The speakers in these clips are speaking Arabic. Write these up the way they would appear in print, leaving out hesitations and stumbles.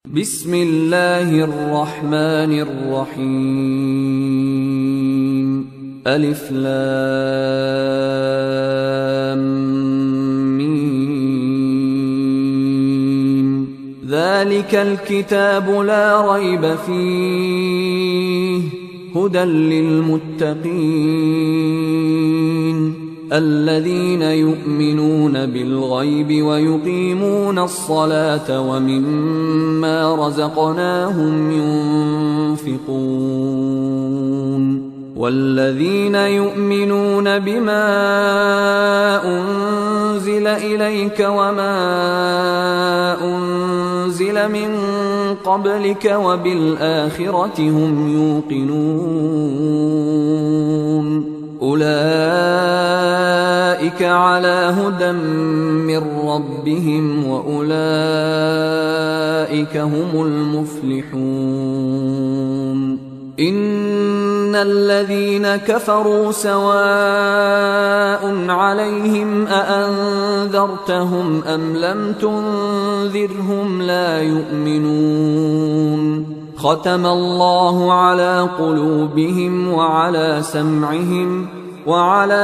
بسم الله الرحمن الرحيم. ألف لام ميم. ذلك الكتاب لا ريب فيه هدى للمتقين الذين يؤمنون بالغيب ويقيمون الصلاة ومما رزقناهم ينفقون والذين يؤمنون بما أنزل إليك وما أنزل من قبلك وبالآخرة هم يوقنون أولئك على هدى من ربهم وأولئك هم المفلحون. إن الذين كفروا سواء عليهم أأنذرتهم أم لم تنذرهم لا يؤمنون. ختم الله على قلوبهم وعلى سمعهم وعلى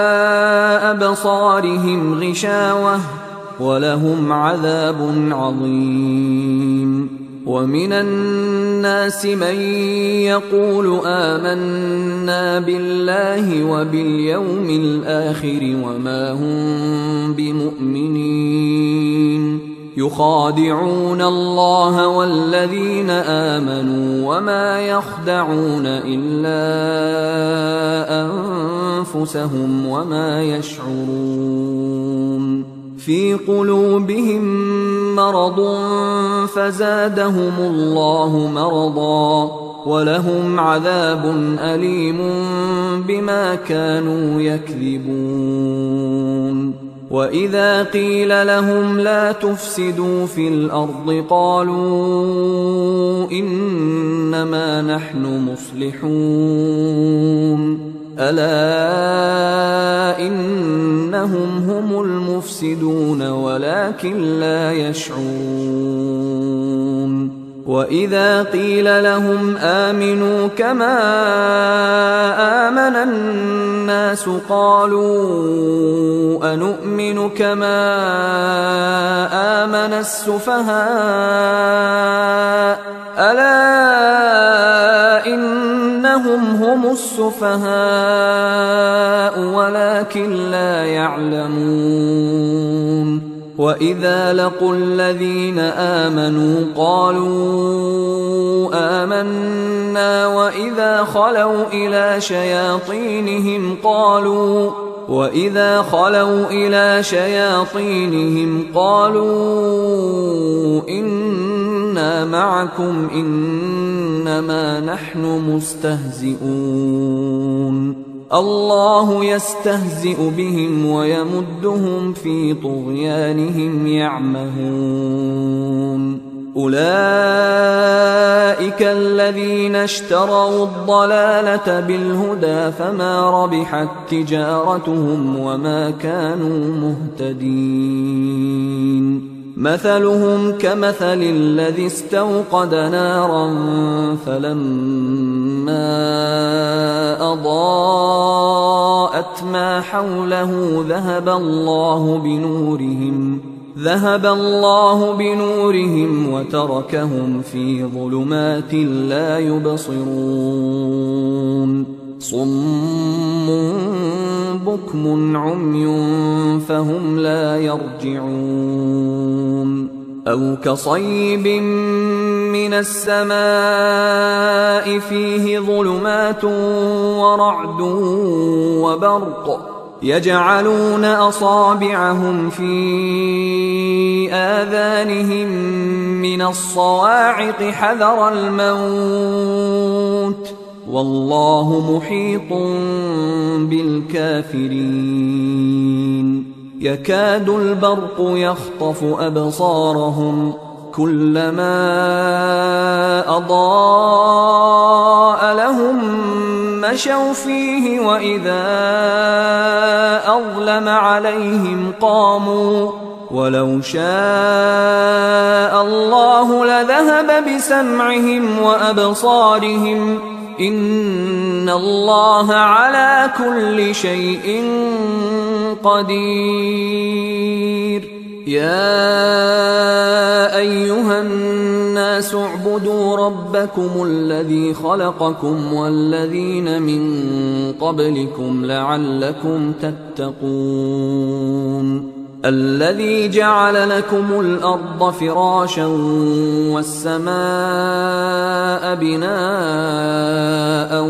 أبصارهم غشاوة ولهم عذاب عظيم. ومن الناس من يقول آمنا بالله وباليوم الآخر وما هم بمؤمنين يخادعون الله والذين آمنوا وما يخدعون إلا أنفسهم وما يشعرون. في قلوبهم مرض فزادهم الله مرضا ولهم عذاب أليم بما كانوا يكذبون. وإذا قيل لهم لا تفسدوا في الأرض قالوا إنما نحن مصلحون ألا إنهم هم المفسدون ولكن لا يشعرون. وإذا قيل لهم آمنوا كما آمن الناس قالوا أنؤمن كما آمن السفهاء ألا إنهم هم السفهاء ولكن لا يعلمون. وإذا لقوا الذين آمنوا قالوا آمنا وإذا خلوا إلى شياطينهم قالوا إنا معكم إنما نحن مستهزئون. الله يستهزئ بهم ويمدهم في طغيانهم يعمهون. أولئك الذين اشتروا الضلالة بالهدى فما ربحت تجارتهم وما كانوا مهتدين. مثلهم كمثل الذي استوقد نارا فلما أضاءت ما حوله ذهب الله بنورهم وتركهم في ظلمات لا يبصرون. صم بكم عمي فهم لا يرجعون. أو كصيب من السماء فيه ظلمات ورعد وبرق يجعلون أصابعهم في آذانهم من الصواعق حذر الموت والله محيط بالكافرين. يكاد البرق يخطف أبصارهم كلما أضاء لهم مشوا فيه وإذا أظلم عليهم قاموا ولو شاء الله لذهب بسمعهم وأبصارهم إن الله على كل شيء قدير. يا أيها الناس اعبدوا ربكم الذي خلقكم والذين من قبلكم لعلكم تتقون. الذي جعل لكم الأرض فراشا والسماء بناء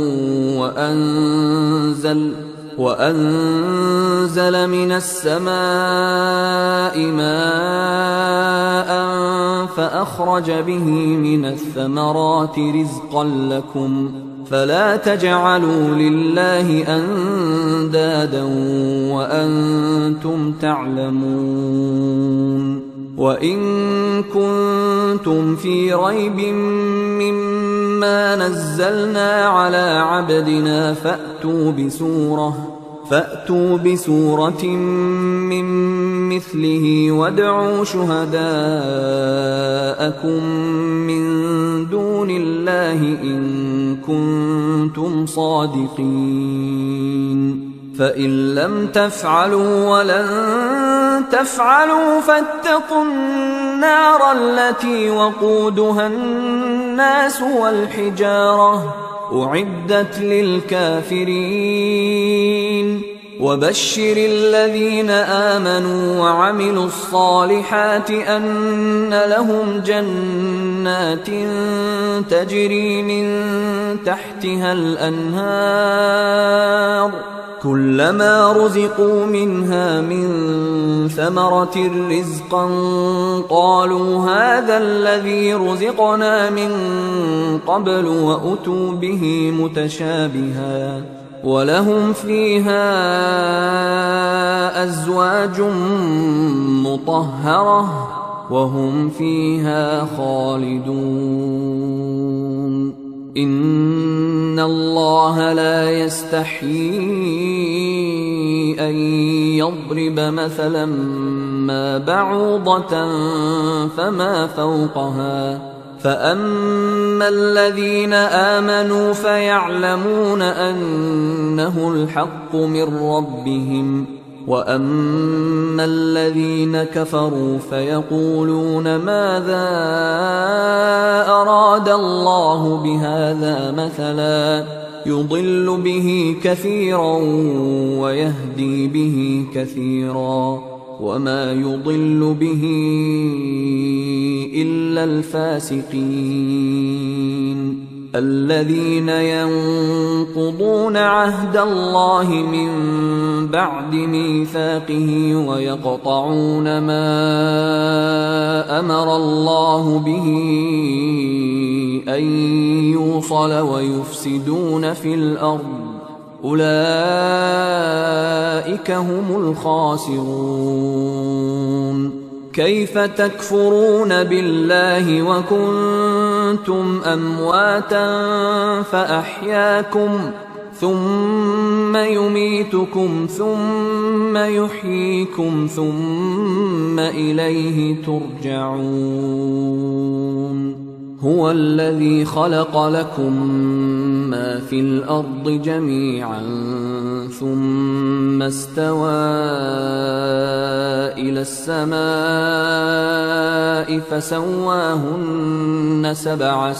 وأنزل من السماء ماء فأخرج به من الثمرات رزقا لكم فلا تجعلوا لله أندادا وأنتم تعلمون. وإن كنتم في ريب مما نزلنا على عبدنا فأتوا بسورة من مثله وادعوا شهداءكم من دون الله إن كنتم صادقين. فإن لم تفعلوا ولن تفعلوا فاتقوا النار التي وقودها الناس والحجارة أعدت للكافرين. وبشر الذين آمنوا وعملوا الصالحات أن لهم جنات تجري من تحتها الأنهار كلما رزقوا منها من ثمرة رزقا قالوا هذا الذي رزقنا من قبل وأتوا به متشابها ولهم فيها أزواج مطهرة وهم فيها خالدون. إن الله لا يستحيي أن يضرب مثلا ما بعوضة فما فوقها فأما الذين آمنوا فيعلمون أنه الحق من ربهم وأما الذين كفروا فيقولون ماذا أراد الله بهذا مثلا يضل به كثيرا ويهدي به كثيرا وما يضل به إلا الفاسقين الذين ينقضون عهد الله من بعد ميثاقه ويقطعون ما أمر الله به أن يوصل ويفسدون في الأرض أولئك هم الخاسرون. كيف تكفرون بالله وكنتم أمواتا فأحياكم ثم يميتكم ثم يحييكم ثم إليه ترجعون. هو الذي خلق لكم ما في الأرض جميعا ثم استوى إلى السماء فسواهن 7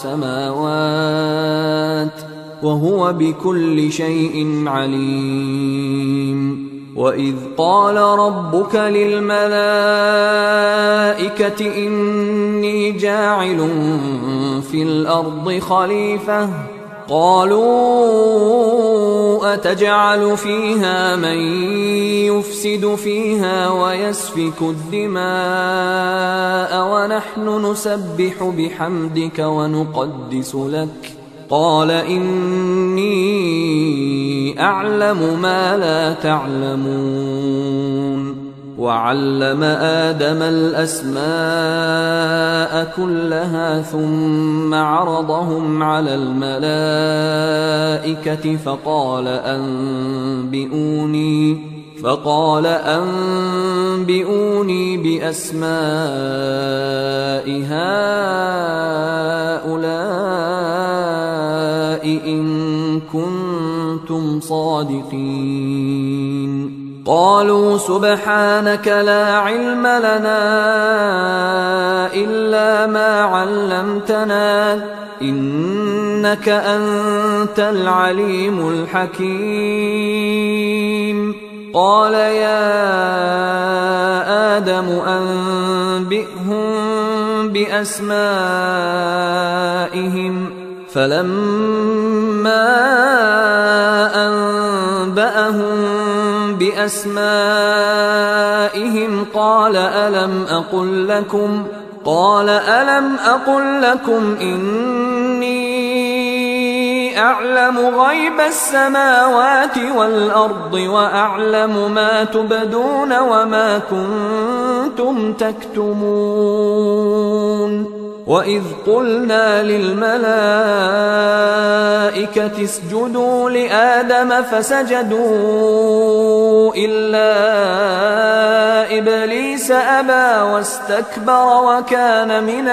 سماوات وهو بكل شيء عليم. وإذ قال ربك للملائكة إني جاعل في الأرض خليفة قالوا أتجعل فيها من يفسد فيها ويسفك الدماء ونحن نسبح بحمدك ونقدس لك قال إني أعلم ما لا تعلمون. وعلم آدم الأسماء كلها ثم عرضهم على الملائكة فقال أنبئوني بأسماء هؤلاء إن كنتم صادقين. قالوا سبحانك لا علم لنا إلا ما علمتنا إنك أنت العليم الحكيم. قال يا آدم أنبئهم بأسمائهم فلما أنبأهم بأسمائهم قال ألم أقل لكم إني أعلم غيب السماوات والأرض وأعلم ما تبدون وما كنتم تكتمون. وإذ قلنا للملائكة اسجدوا لآدم فسجدوا إلا إبليس أبى واستكبر وكان من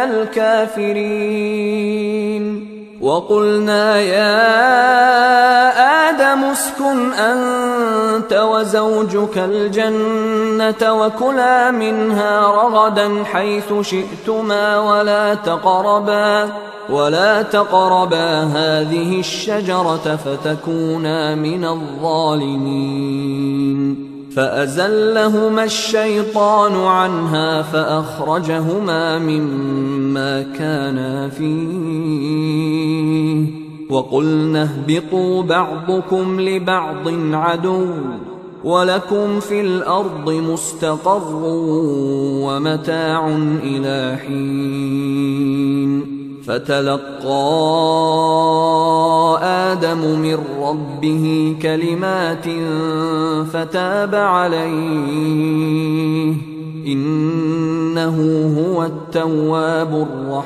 الكافرين. وقلنا يا آدم اسكن أنت وزوجك الجنة وكلا منها رغدا حيث شئتما ولا تقربا هذه الشجرة فتكونا من الظالمين. فأزلهما الشيطان عنها فأخرجهما مما كانا فيه وقلنا اهبطوا بعضكم لبعض عدو ولكم في الأرض مستقر ومتاع إلى حين. فتلقى آدم من ربه كلمات فتاب عليه إنه هو التواب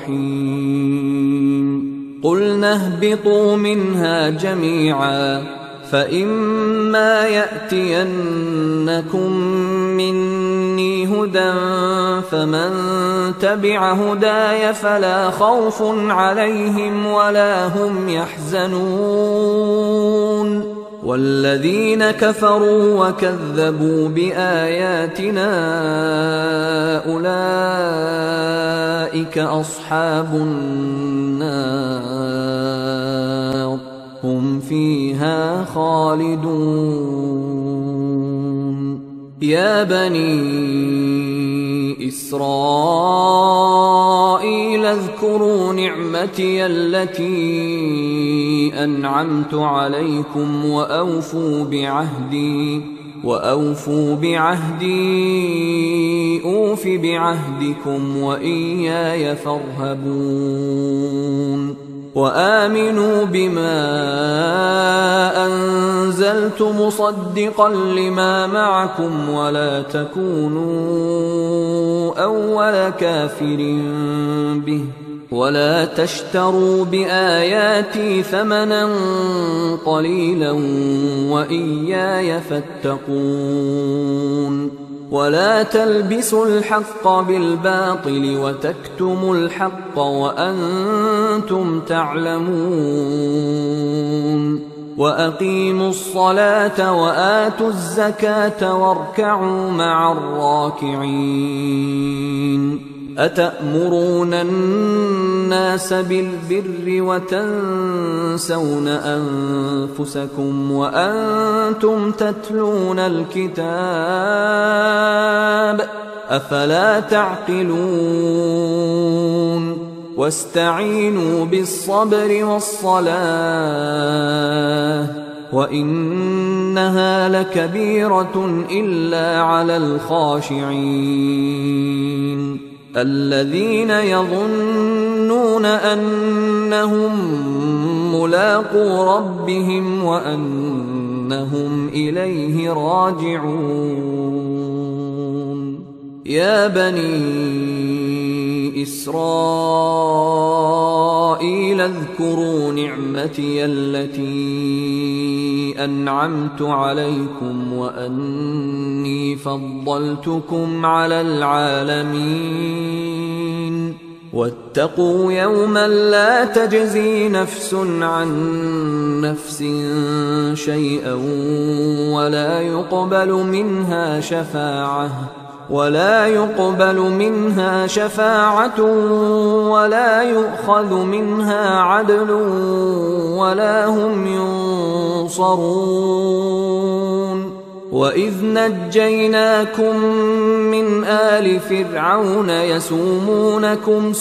الرحيم. قلنا اهبطوا منها جميعا فإما يأتينكم مني هدى فمن تبع هداي فلا خوف عليهم ولا هم يحزنون. والذين كفروا وكذبوا بآياتنا أولئك أصحاب النار هم فيها خالدون. يا بني إسرائيل اذكروا نعمتي التي أنعمت عليكم وأوفوا بعهدي أوف بعهدكم وإياي فارهبون. وآمنوا بما أنزلت مصدقا لما معكم ولا تكونوا أول كافر به ولا تشتروا بآياتي ثمنا قليلا وإياي فاتقون. ولا تلبسوا الحق بالباطل وتكتموا الحق وأنتم تعلمون. وأقيموا الصلاة وآتوا الزكاة واركعوا مع الراكعين. أتأمرون الناس بالبر وتنسون أنفسكم وأنتم تتلون الكتاب أفلا تعقلون. واستعينوا بالصبر والصلاة وإنها لكبيرة إلا على الخاشعين الذين يظنون أنهم ملاقو ربهم وأنهم إليه راجعون. يا بني إسرائيل اذكروا نعمتي التي أنعمت عليكم وأني فضلتكم على العالمين واتقوا يوما لا تجزي نفس عن نفس شيئا ولا يقبل منها شفاعة ولا يؤخذ منها عدل ولا هم ينصرون. وإذ نجيناكم من آل فرعون يسومونكم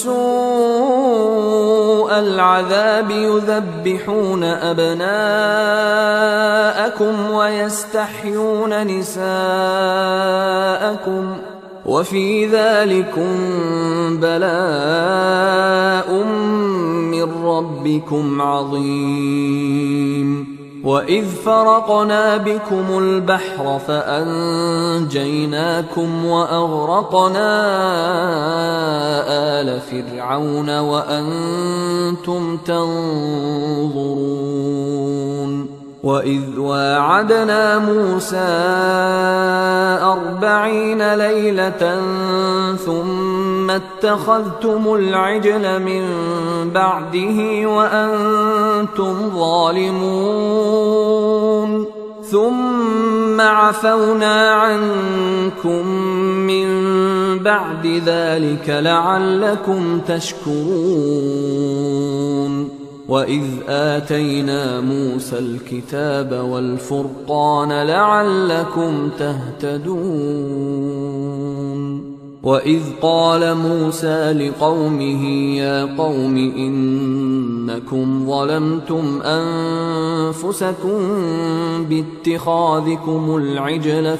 سوء العذاب يذبحون أبناءكم ويستحيون نساءكم وفي ذلكم بلاء من ربكم عظيم. وإذ فرقنا بكم البحر فأنجيناكم وأغرقنا آل فرعون وأنتم تنظرون. وإذ واعدنا موسى 40 ليلة ثم اتخذتم العجل من بعده وأنتم ظالمون ثم عفونا عنكم من بعد ذلك لعلكم تشكرون. وإذ آتينا موسى الكتاب والفرقان لعلكم تهتدون. وإذ قال موسى لقومه يا قوم إنكم ظلمتم أنفسكم باتخاذكم العجل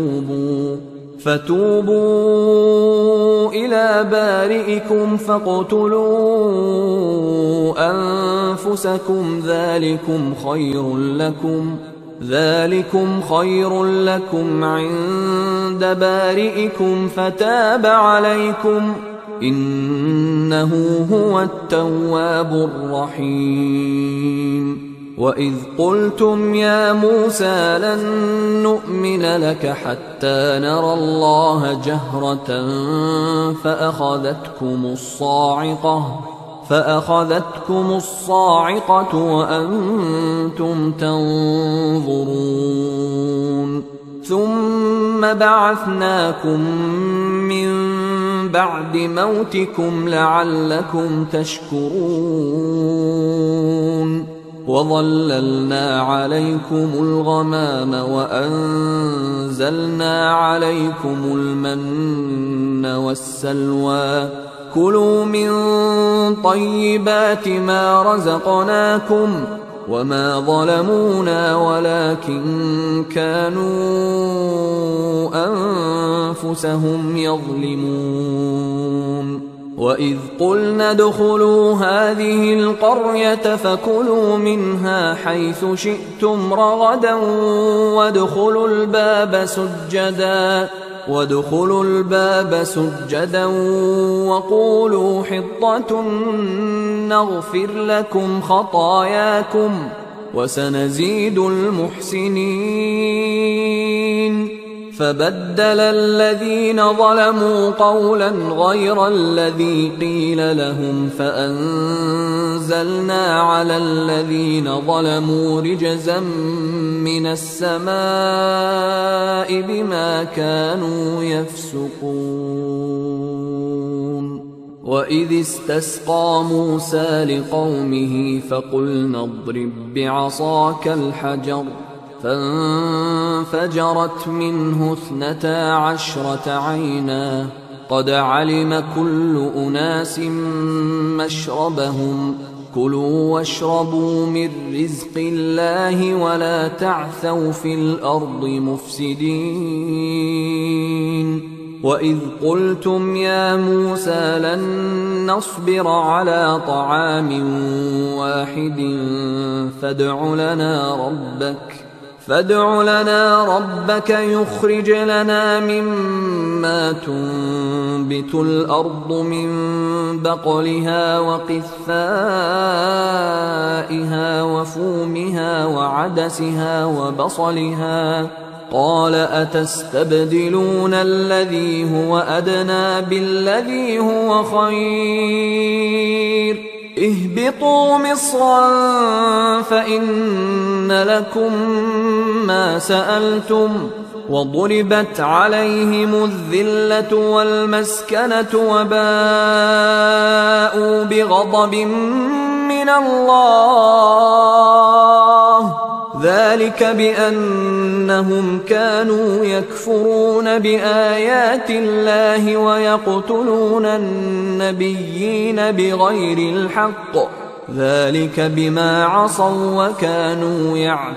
فتوبوا إلى بارئكم فاقتلوا أنفسكم ذلكم خير لكم عند بارئكم فتاب عليكم إنه هو التواب الرحيم. وإذ قلتم يا موسى لن نؤمن لك حتى نرى الله جهرة فأخذتكم الصاعقة وأنتم تنظرون. ثم بعثناكم من بعد موتكم لعلكم تشكرون. وظللنا عليكم الغمام وأنزلنا عليكم المن والسلوى كلوا من طيبات ما رزقناكم وما ظلمونا ولكن كانوا أنفسهم يظلمون. وإذ قلنا ادخلوا هذه القرية فكلوا منها حيث شئتم رغدا وادخلوا الباب سجدا وقولوا حطة نغفر لكم خطاياكم وسنزيد المحسنين. فبدل الذين ظلموا قولا غير الذي قيل لهم فأنزلنا على الذين ظلموا رجزا من السماء بما كانوا يفسقون. وإذ استسقى موسى لقومه فقلنا اضرب بعصاك الحجر فانفجرت منه 12 عينا قد علم كل أناس مشربهم كلوا واشربوا من رزق الله ولا تعثوا في الأرض مفسدين. وإذ قلتم يا موسى لن نصبر على طعام واحد فادع فادع لنا ربك يخرج لنا مما تنبت الأرض من بقلها وقثائها وفومها وعدسها وبصلها قال أتستبدلون الذي هو أدنى بالذي هو خير اهبطوا مصرا فإن لكم ما سألتم وضربت عليهم الذلة والمسكنة وباءوا بغضب من الله ذلك بأنهم كانوا يكفرون بآيات الله ويقتلون النبيين بغير الحق ذلك بما عصوا وكانوا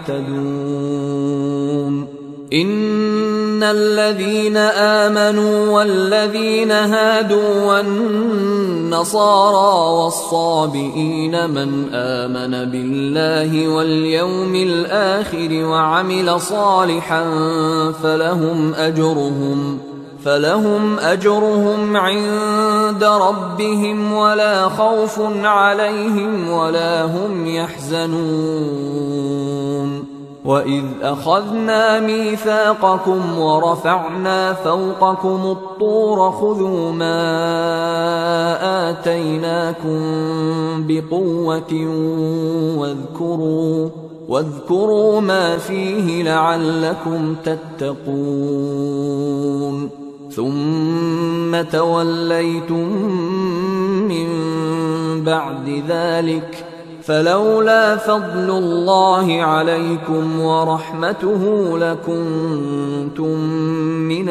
يعتدون إن الذين آمنوا والذين هادوا والنصارى والصابئين من آمن بالله واليوم الآخر وعمل صالحا فلهم أجرهم عند ربهم ولا خوف عليهم ولا هم يحزنون وإذ أخذنا ميثاقكم ورفعنا فوقكم الطور خذوا ما آتيناكم بقوة واذكروا ما فيه لعلكم تتقون ثم توليتم من بعد ذلك فلولا فضل الله عليكم ورحمته لكنتم من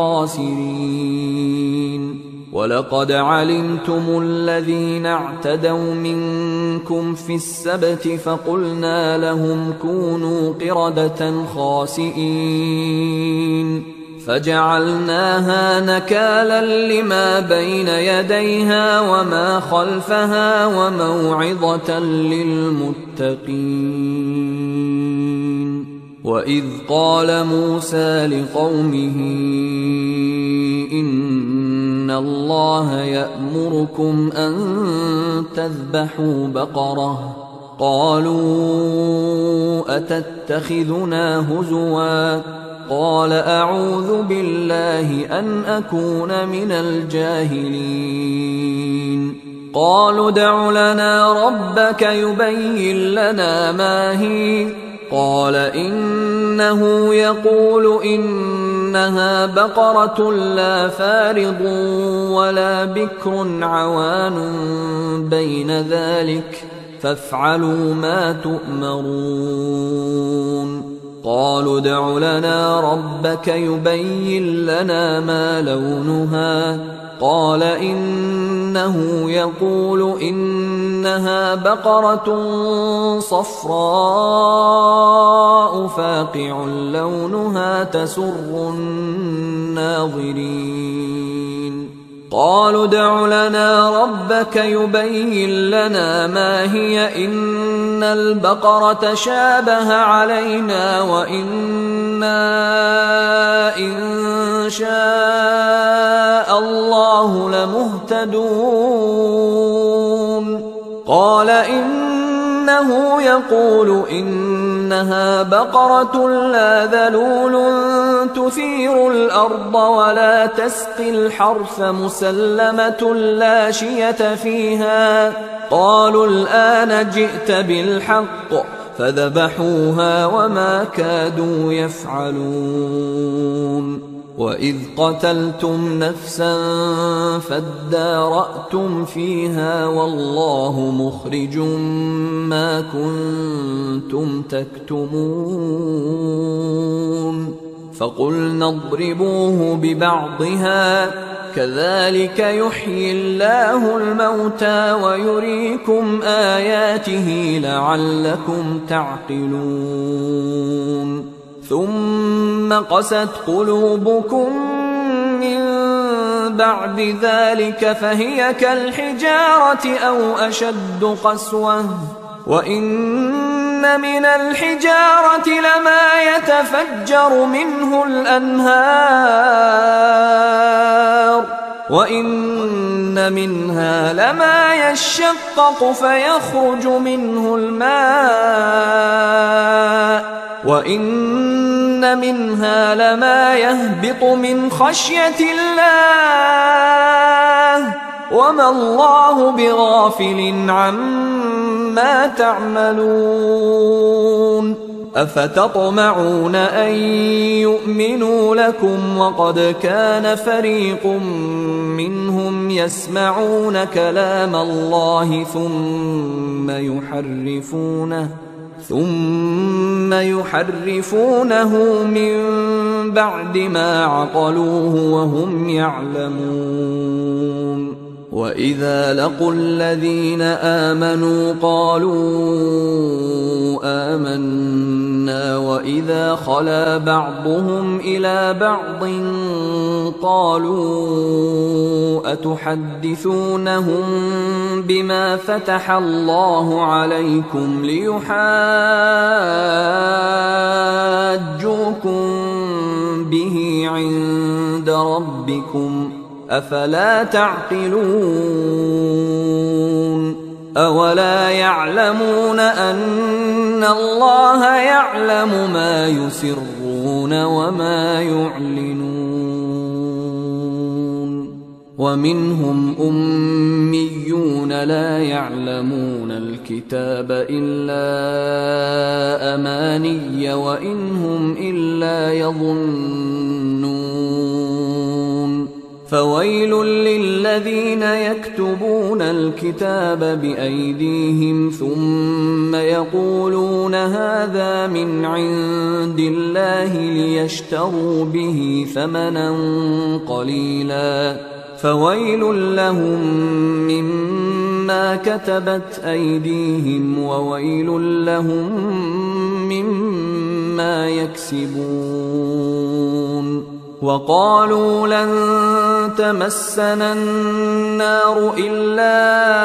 الخاسرين ولقد علمتم الذين اعتدوا منكم في السبت فقلنا لهم كونوا قردة خاسئين فجعلناها نكالا لما بين يديها وما خلفها وموعظة للمتقين وإذ قال موسى لقومه إن الله يأمركم أن تذبحوا بقرة قالوا أتتخذنا هزوا قال أعوذ بالله أن أكون من الجاهلين قالوا ادع لنا ربك يبين لنا ما هي قال إنه يقول إنها بقرة لا فارض ولا بكر عوان بين ذلك فافعلوا ما تؤمرون قالوا ادع لنا ربك يبين لنا ما لونها قال إنه يقول إنها بقرة صفراء فاقع لونها تسر الناظرين قالوا ادع لنا ربك يبين لنا ما هي إن البقرة شابه علينا وإنا إن شاء الله لمهتدون قال إنه يقول إنها بقرة لا ذلول تثير الأرض ولا تسقي الحرث مسلمة لا شية فيها قالوا الآن جئت بالحق فذبحوها وما كادوا يفعلون وإذ قتلتم نفسا فادارأتم فيها والله مخرج ما كنتم تكتمون فقلنا اضربوه ببعضها كذلك يحيي الله الموتى ويريكم آياته لعلكم تعقلون ثم قست قلوبكم من بعد ذلك فهي كالحجارة أو أشد قسوة وإن من الحجارة لما يتفجر منه الأنهار وإن منها لما يشقق فيخرج منه الماء وإن منها لما يهبط من خشية الله وما الله بغافل عما تعملون أفتطمعون أن يؤمنوا لكم وقد كان فريق منهم يسمعون كلام الله ثم يحرفونه من بعد ما عقلوه وهم يعلمون وإذا لقوا الذين آمنوا قالوا آمنا وإذا خلا بعضهم إلى بعض قالوا أتحدثونهم بما فتح الله عليكم ليحاجوكم به عند ربكم أفلا تعقلون أولا يعلمون أن الله يعلم ما يسرون وما يعلنون ومنهم أميون لا يعلمون الكتاب إلا أماني وإن هم إلا يظنون فويل للذين يكتبون الكتاب بأيديهم ثم يقولون هذا من عند الله ليشتروا به ثمنا قليلا فويل لهم مما كتبت أيديهم وويل لهم مما يكسبون وقالوا لن تمسنا النار إلا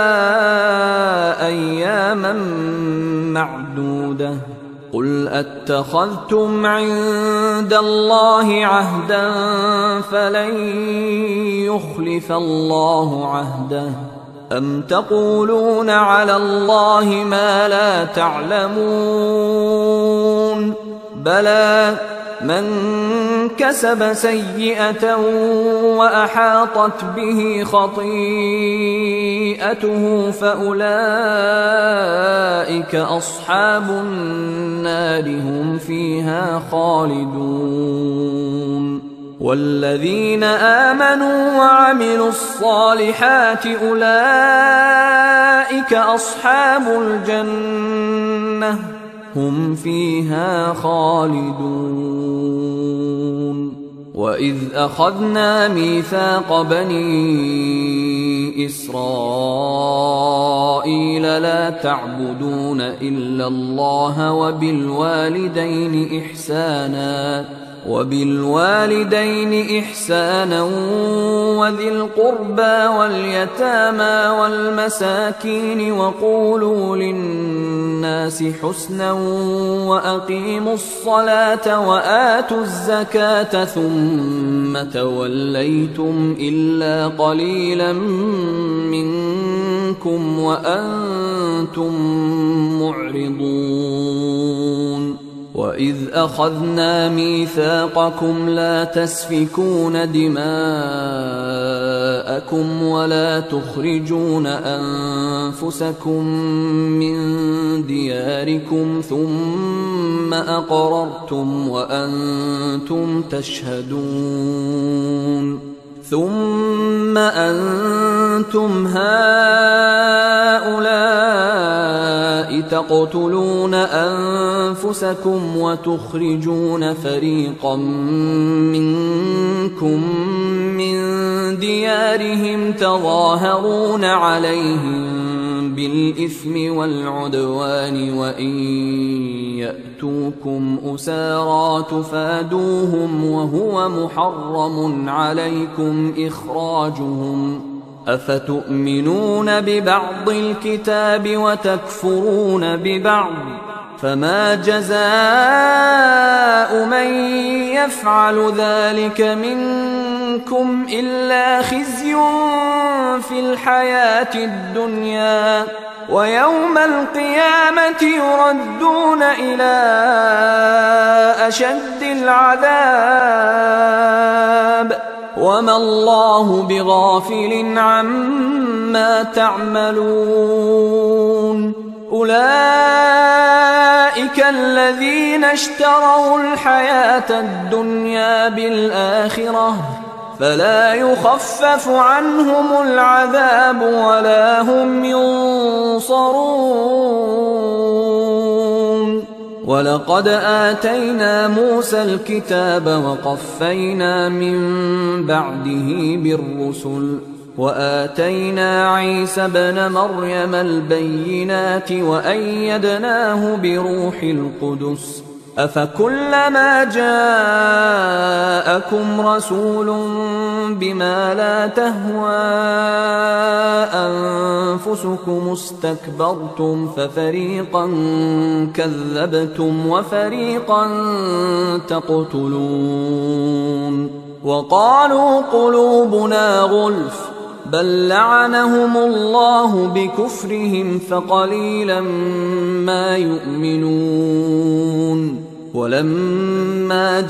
أياما معدودة قل أتخذتم عند الله عهدا فلن يخلف الله عهده أم تقولون على الله ما لا تعلمون بلى من كسب سيئة وأحاطت به خطيئته فأولئك أصحاب النار هم فيها خالدون والذين آمنوا وعملوا الصالحات أولئك أصحاب الجنة هم فيها خالدون وإذ أخذنا ميثاق بني إسرائيل لا تعبدون إلا الله وبالوالدين إحسانا وذي القربى واليتامى والمساكين وقولوا للناس حسنا وأقيموا الصلاة وآتوا الزكاة ثم توليتم إلا قليلا منكم وأنتم معرضون وإذ أخذنا ميثاقكم لا تسفكون دماءكم ولا تخرجون أنفسكم من دياركم ثم أقررتم وأنتم تشهدون ثم أنتم هؤلاء تقتلون أنفسكم وتخرجون فريقا منكم من ديارهم تظاهرون عليهم بالإثم والعدوان وإن يأتوكم أسارى تفادوهم وهو محرم عليكم إخراجهم أفتؤمنون ببعض الكتاب وتكفرون ببعض فما جزاء من يفعل ذلك منكم إلا خزي في الحياة الدنيا ويوم القيامة يردون إلى أشد العذاب وما الله بغافل عما تعملون أولئك الذين اشتروا الحياة الدنيا بالآخرة فلا يخفف عنهم العذاب ولا هم ينصرون ولقد آتينا موسى الكتاب وقفينا من بعده بالرسل وآتينا عيسى ابن مريم البينات وأيدناه بروح القدس أفكلما جاءكم رسول بما لا تهوى أنفسكم استكبرتم ففريقا كذبتم وفريقا تقتلون وقالوا قلوبنا غلف بل لعنهم الله بكفرهم فقليلا ما يؤمنون ولما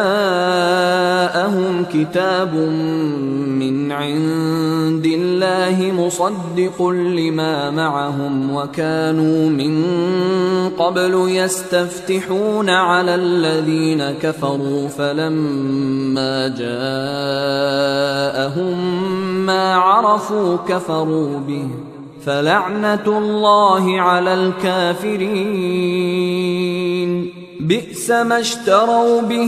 جاءهم كتاب من عند الله مصدق لما معهم وكانوا من قبل يستفتحون على الذين كفروا فلما جاءهم ما عرفوا كفروا به فلعنة الله على الكافرين بئس ما اشتروا به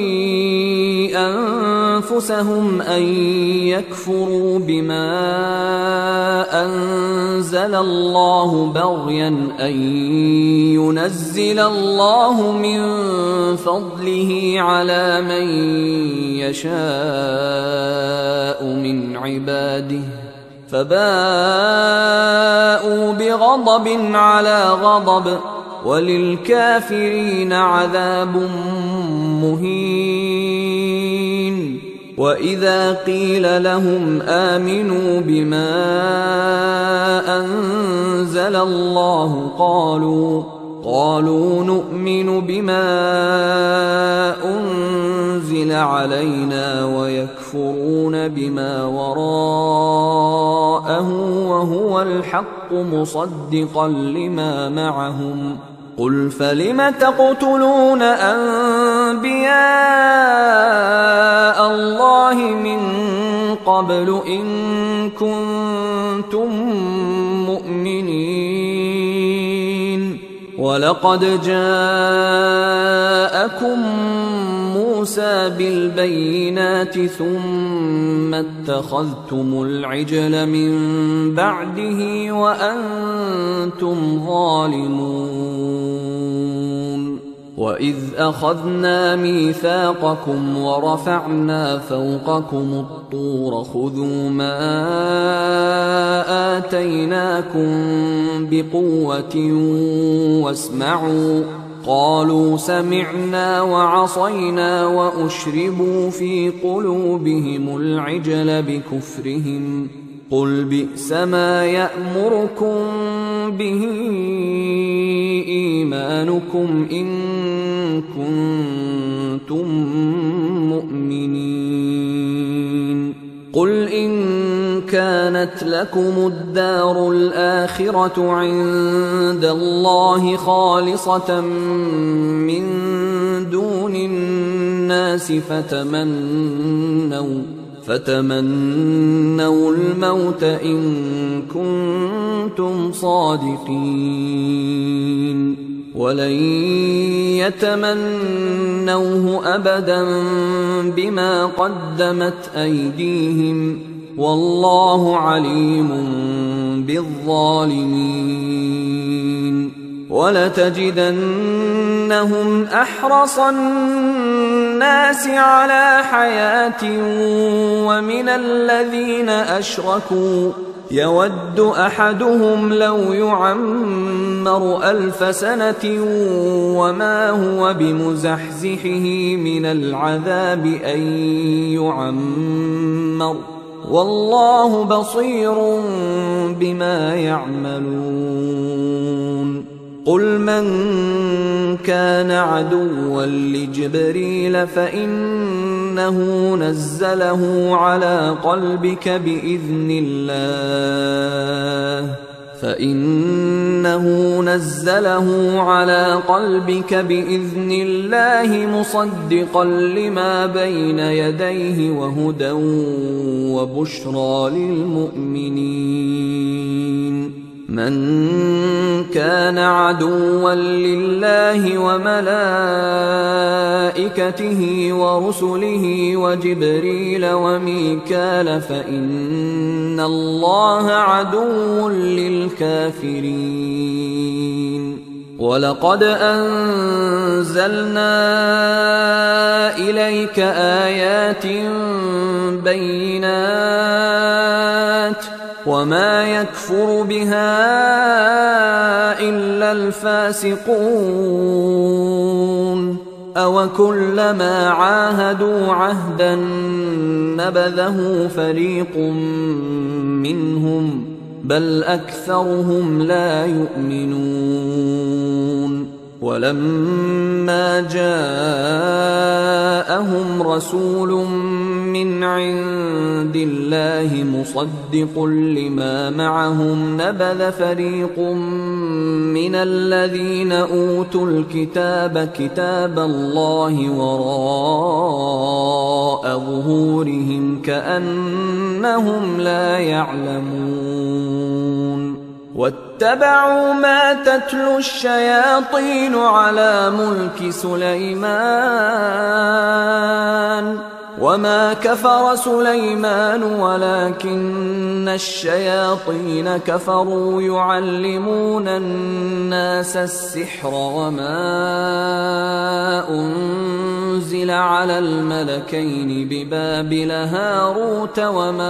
أنفسهم أن يكفروا بما أنزل الله بغيا أن ينزل الله من فضله على من يشاء من عباده فباءوا بغضب على غضب وللكافرين عذاب مهين وإذا قيل لهم آمنوا بما أنزل الله قالوا نؤمن بما أنزل علينا ويكفرون بما وراءه وهو الحق مصدقا لما معهم قل فلم تقتلون أنبياء الله من قبل إن كنتم مؤمنين ولقد جاءكم موسى بالبينات ثم اتخذتم العجل من بعده وأنتم ظالمون وإذ أخذنا ميثاقكم ورفعنا فوقكم الطور خذوا ما آتيناكم بقوة واسمعوا قالوا سمعنا وعصينا وأشربوا في قلوبهم العجل بكفرهم قل بئس ما يأمركم به إيمانكم إن كنتم مؤمنين قل إن كانت لكم الدار الآخرة عند الله خالصة من دون الناس فتمنوا الموت إن كنتم صادقين ولن يتمنوه أبدا بما قدمت أيديهم والله عليم بالظالمين ولتجدنهم أحرص الناس على حياة ومن الذين أشركوا يود أحدهم لو يعمر 1000 سنة وما هو بمزحزحه من العذاب أن يعمر والله بصير بما يعملون قل من كان عدوا لجبريل فإنه نزله على قلبك بإذن الله مصدقا لما بين يديه وهدى وبشرى للمؤمنين من كان عدوا لله وملائكته ورسله وجبريل وميكال فإن الله عدو للكافرين ولقد أنزلنا إليك آيات بينات وما يكفر بها إلا الفاسقون أوكلما عاهدوا عهدا نبذه فريق منهم بل أكثرهم لا يؤمنون ولما جاءهم رسول من عند الله مصدق لما معهم نبذ فريق من الذين أوتوا الكتاب كتاب الله وراء ظهورهم كأنهم لا يعلمون واتبعوا ما تتلو الشياطين على ملك سليمان وما كفر سليمان ولكن الشياطين كفروا يعلمون الناس السحر وما أنزل على الملكين ببابل هاروت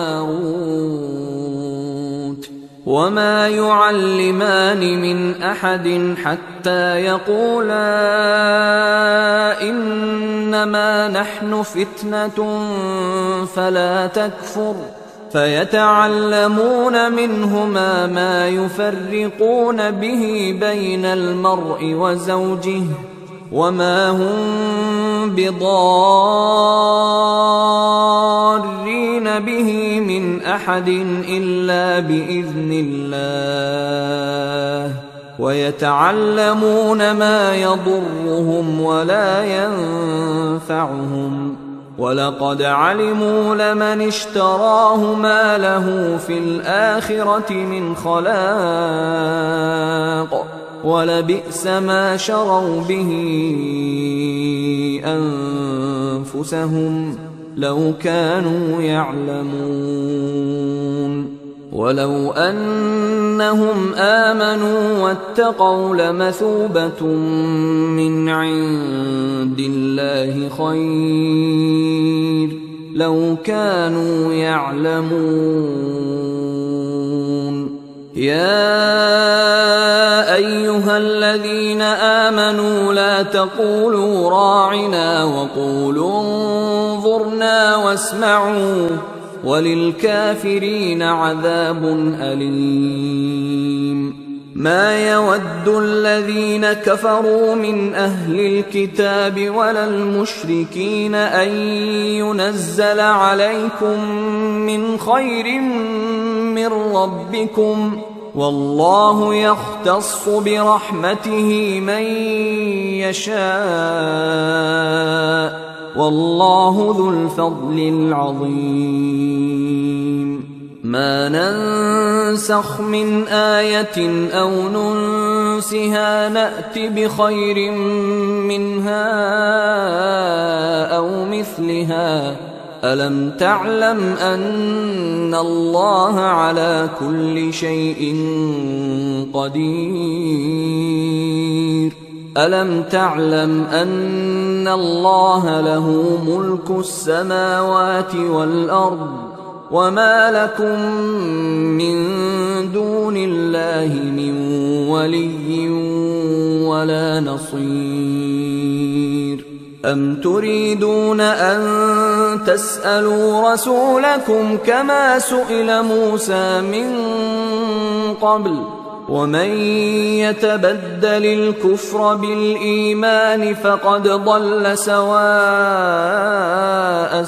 وماروت وما يعلمان من أحد حتى يقولا إنما نحن فتنة فلا تكفر فيتعلمون منهما ما يفرقون به بين المرء وزوجه وما هم بضارين به من أحد إلا بإذن الله ويتعلمون ما يضرهم ولا ينفعهم ولقد علموا لمن اشتراه ما له في الآخرة من خلاق ولبئس ما شروا به أنفسهم لو كانوا يعلمون ولو أنهم آمنوا واتقوا لمثوبة من عند الله خير لو كانوا يعلمون يا أيها الذين آمنوا لا تقولوا راعنا وقولوا انظرنا واسمعوا وللكافرين عذاب أليم ما يود الذين كفروا من أهل الكتاب ولا المشركين أن ينزل عليكم من خير من ربكم والله يختص برحمته من يشاء والله ذو الفضل العظيم ما ننسخ من آية أو ننسها نأت بخير منها أو مثلها ألم تعلم أن الله على كل شيء قدير ألم تعلم أن الله له ملك السماوات والأرض وما لكم من دون الله من ولي ولا نصير أم تريدون أن تسألوا رسولكم كما سئل موسى من قبل ومن يتبدل الكفر بالإيمان فقد ضل سواء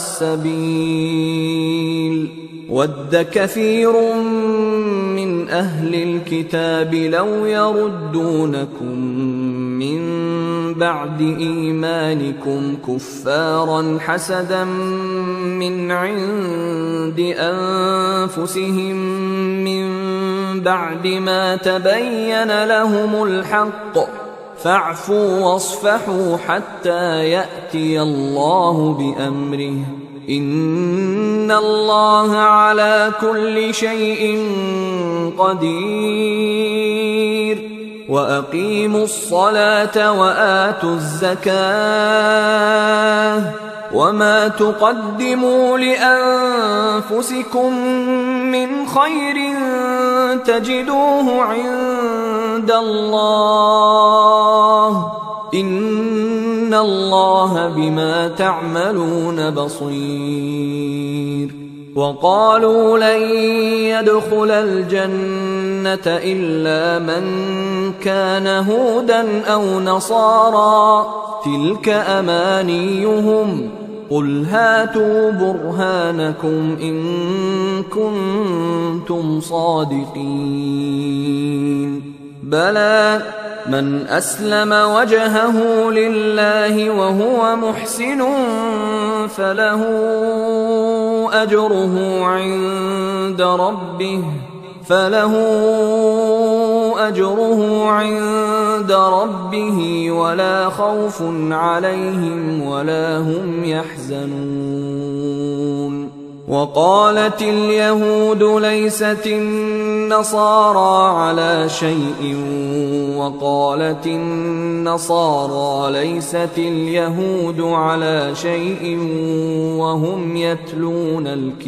السبيل ود كثير من أهل الكتاب لو يردونكم من بعد إيمانكم كفارا حسدا من عند أنفسهم من بعد ما تبين لهم الحق فاعفوا واصفحوا حتى يأتي الله بأمره إن الله على كل شيء قدير وأقيموا الصلاة وآتوا الزكاة وما تقدموا لأنفسكم من خير تجدوه عند الله إن الله بما تعملون بصير وقالوا لن يدخل الجنة إلا من كان هودا أو نصارى تلك أمانيهم قل هاتوا برهانكم إن كنتم صادقين بلى من أسلم وجهه لله وهو محسن فله أجره عند ربه ولا خوف عليهم ولا هم يحزنون وقالت اليهود ليست النصارى على شيء وقالت النصارى ليست اليهود على شيء وهم يتلون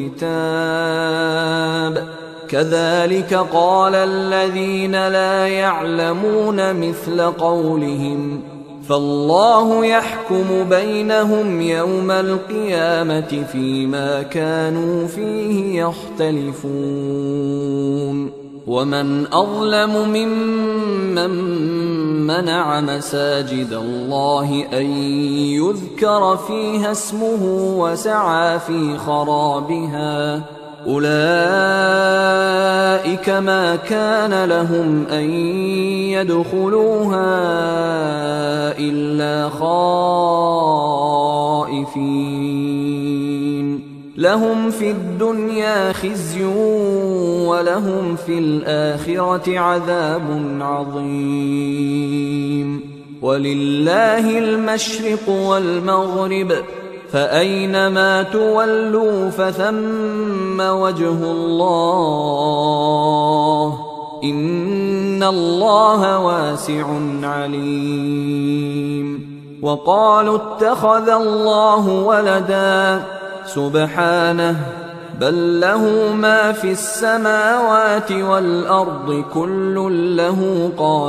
الكتاب كذلك قال الذين لا يعلمون مثل قولهم فالله يحكم بينهم يوم القيامة فيما كانوا فيه يختلفون ومن أظلم ممن منع مساجد الله أن يذكر فيها اسمه وسعى في خرابها أولئك ما كان لهم أن يدخلوها إلا خائفين لهم في الدنيا خزي ولهم في الآخرة عذاب عظيم ولله المشرق والمغرب فأينما تولوا فثم وجه الله إن الله واسع عليم وقالوا اتخذ الله ولدا سبحانه بل له ما في السماوات والأرض كل له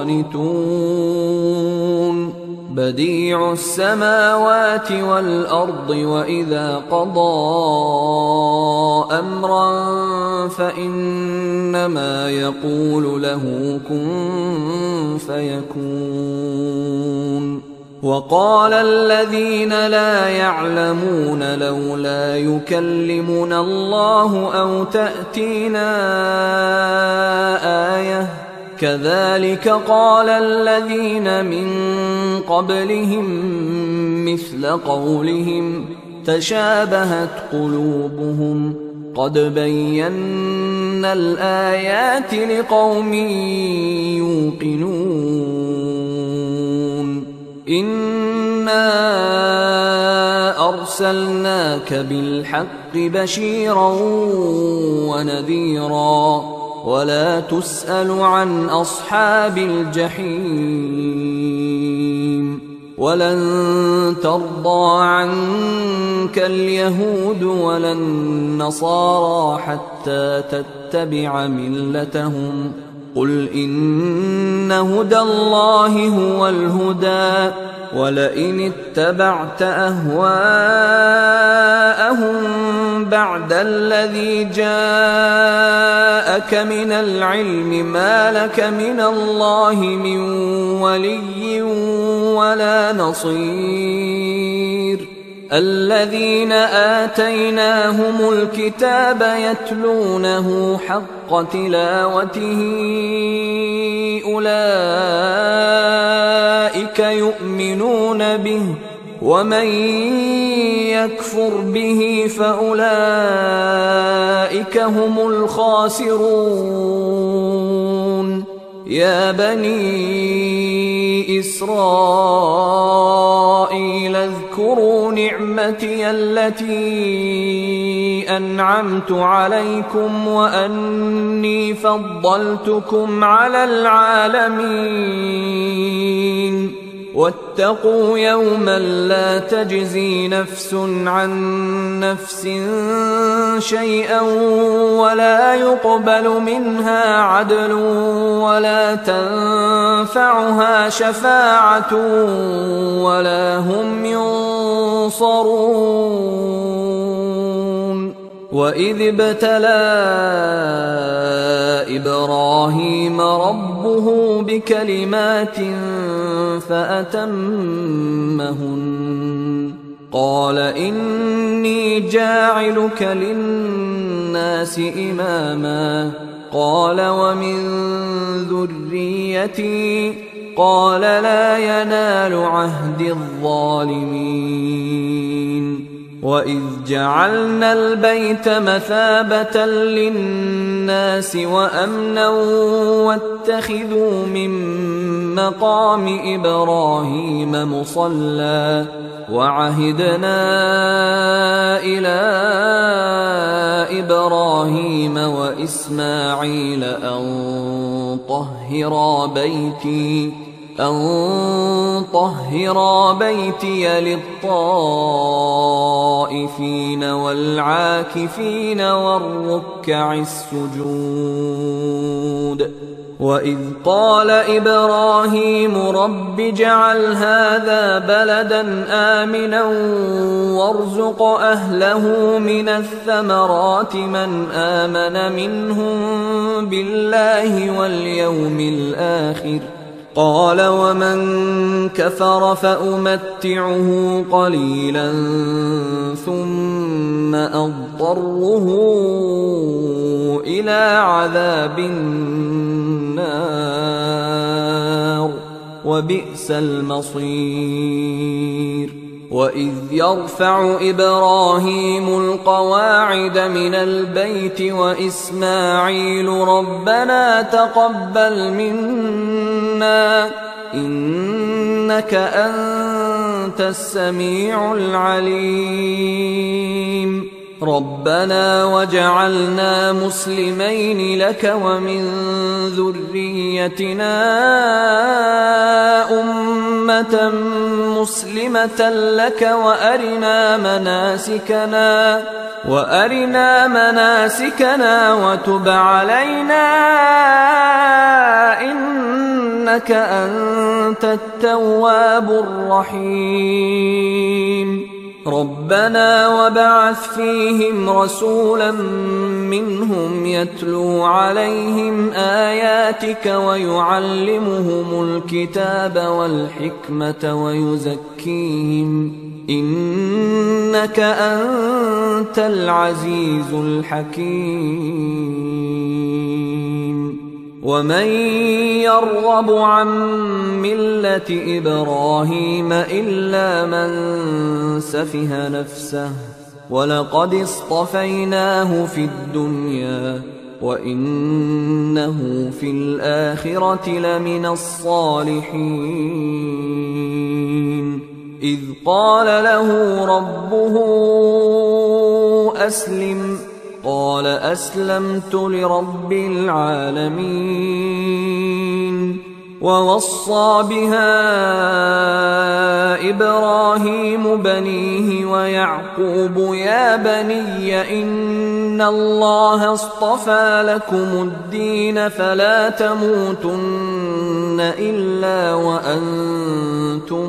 قانتون بديع السماوات والأرض وإذا قضى أمرا فإنما يقول له كن فيكون وقال الذين لا يعلمون لولا يكلمنا الله أو تأتينا آية كذلك قال الذين من قبلهم مثل قولهم تشابهت قلوبهم قد بينا الآيات لقوم يوقنون إنا أرسلناك بالحق بشيرا ونذيرا ولا تسأل عن أصحاب الجحيم ولن ترضى عنك اليهود ولا النصارى حتى تتبع ملتهم قل إن هدى الله هو الهدى ولئن اتبعت أهواءهم بعد الذي جاءك من العلم ما لك من الله من ولي ولا نصير الذين آتيناهم الكتاب يتلونه حق تلاوته أولئك يؤمنون به ومن يكفر به فأولئك هم الخاسرون يا بني إسرائيل اذكروا نعمتي التي أنعمت عليكم وأني فضلتكم على العالمين واتقوا يوما لا تجزي نفس عن نفس شيئا ولا يقبل منها عدل ولا تنفعها شفاعة ولا هم ينصرون وإذ ابتلى إبراهيم ربه بكلمات فأتمهن قال إني جاعلك للناس إماما قال ومن ذريتي قال لا ينال عهد الظالمين وإذ جعلنا البيت مثابة للناس وأمنا واتخذوا من مقام إبراهيم مصلى وعهدنا إلى إبراهيم وإسماعيل أن طهرا بيتي للطائفين والعاكفين والركع السجود وإذ قال إبراهيم رب اجعل هذا بلدا آمنا وارزق أهله من الثمرات من آمن منهم بالله واليوم الآخر قال ومن كفر فأمتعه قليلا ثم أضطره إلى عذاب النار وبئس المصير وإذ يرفع إبراهيم القواعد من البيت وإسماعيل ربنا تقبل منا إنك أنت السميع العليم ربنا وجعلنا مسلمين لك ومن ذريتنا أمة مسلمة لك وأرنا مناسكنا وتب علينا إنك أنت التواب الرحيم ربنا وابعث فيهم رسولا منهم يتلو عليهم آياتك ويعلمهم الكتاب والحكمة ويزكيهم إنك أنت العزيز الحكيم ومن يرغب عن ملة إبراهيم إلا من سفه نفسه ولقد اصطفيناه في الدنيا وإنه في الآخرة لمن الصالحين إذ قال له ربه أسلم قال أسلمت لرب العالمين ووصى بها إبراهيم بنيه ويعقوب يا بني إن الله اصطفى لكم الدين فلا تموتن إلا وأنتم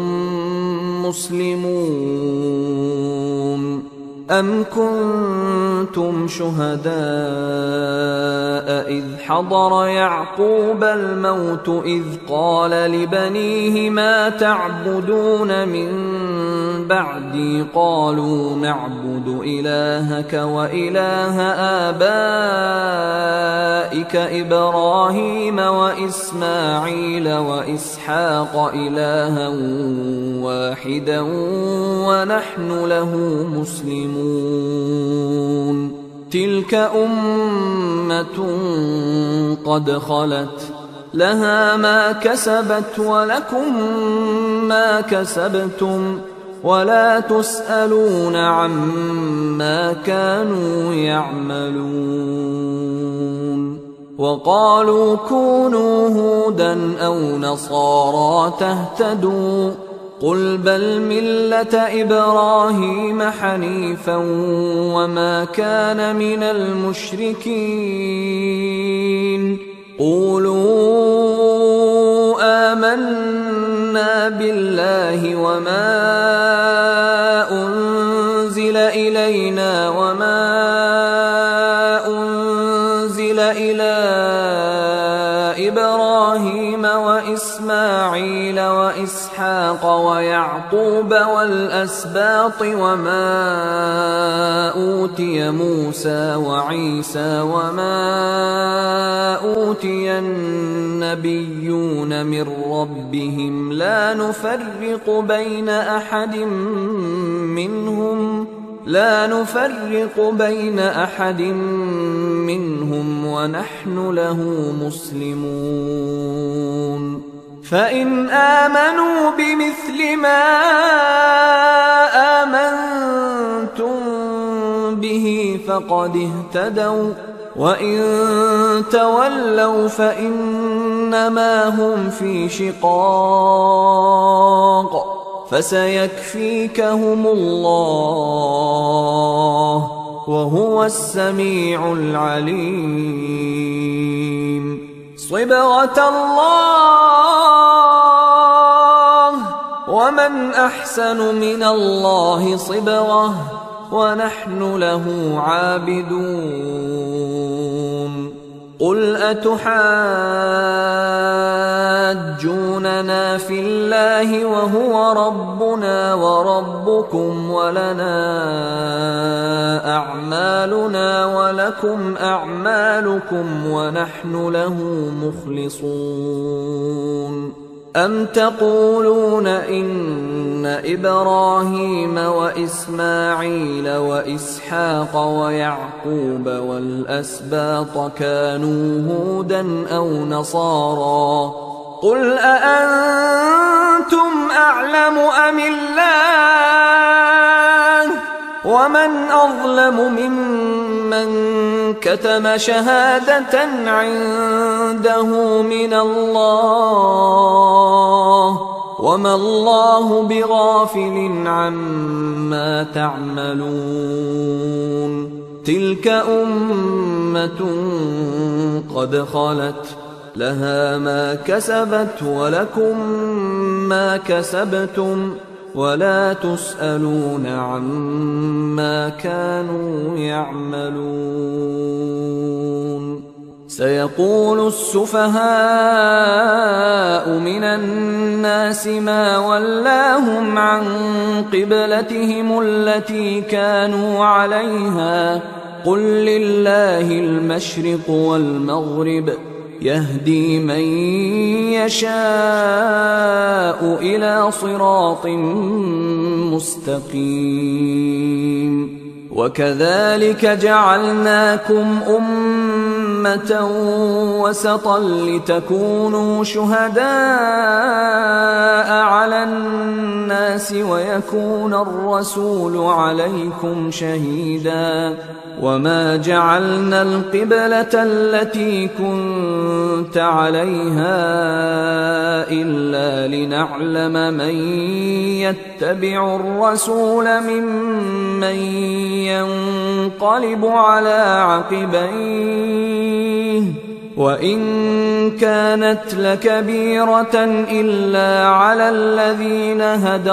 مسلمون أم كنتم شهداء إذ حضر يعقوب الموت إذ قال لبنيه ما تعبدون من بعدي قالوا نعبد إلهك وإله آبائك إبراهيم وإسماعيل وإسحاق إلها واحدا ونحن له مسلمون تلك أمة قد خلت لها ما كسبت ولكم ما كسبتم ولا تسألون عما كانوا يعملون وقالوا كونوا هودا أو نصارى تهتدوا قل بل ملة إبراهيم حنيفا وما كان من المشركين قولوا آمنا بالله وما أنزل إلينا وما أنزل إلى إبراهيم وإسماعيل وإسحاق ويعقوب والأسباط وما أوتي موسى وعيسى وما أوتي النبيون من ربهم لا نفرق بين أحد منهم ونحن له مسلمون فإن آمنوا بمثل ما آمنتم به فقد اهتدوا وإن تولوا فإنما هم في شقاق فسيكفيكهم الله وهو السميع العليم صبغة الله ومن أحسن من الله صبغة ونحن له عابدون قل أتحاجوننا في الله وهو ربنا وربكم ولنا أعمالنا ولكم أعمالكم ونحن له مخلصون أم تقولون إن إبراهيم وإسماعيل وإسحاق ويعقوب والأسباط كانوا هودا أو نصارى قل أأنتم أعلم أم الله ومن أظلم ممن كتم شهادة عنده من الله وما الله بغافل عما تعملون تلك أمة قد خلت لها ما كسبت ولكم ما كسبتم ولا تسألون عما كانوا يعملون سيقول السفهاء من الناس ما ولاهم عن قبلتهم التي كانوا عليها قل لله المشرق والمغرب يهدي من يشاء إلى صراط مستقيم وكذلك جعلناكم أمة وسطا لتكونوا شهداء على الناس ويكون الرسول عليكم شهيدا وما جعلنا القبلة التي كنت عليها إلا لنعلم من يتبع الرسول ممن ينقلب على عقبيه وإن كانت لكبيرة إلا على الذين هدى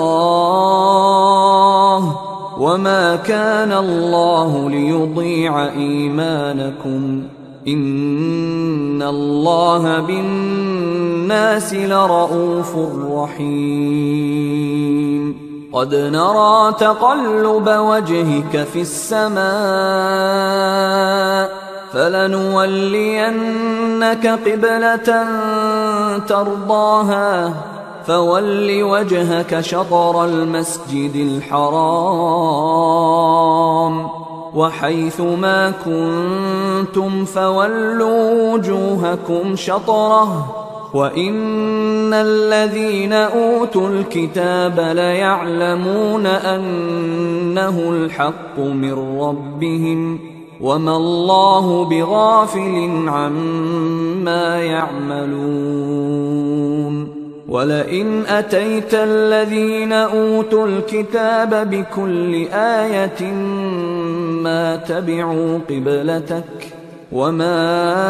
الله وما كان الله ليضيع إيمانكم إن الله بالناس لرءوف رحيم قد نرى تقلب وجهك في السماء فلنولينك قبلة ترضاها فول وجهك شطر المسجد الحرام وحيث ما كنتم فولوا وجوهكم شطره وإن الذين أوتوا الكتاب ليعلمون أنه الحق من ربهم وما الله بغافل عما يعملون ولئن أتيت الذين أوتوا الكتاب بكل آية ما تبعوا قبلتك وما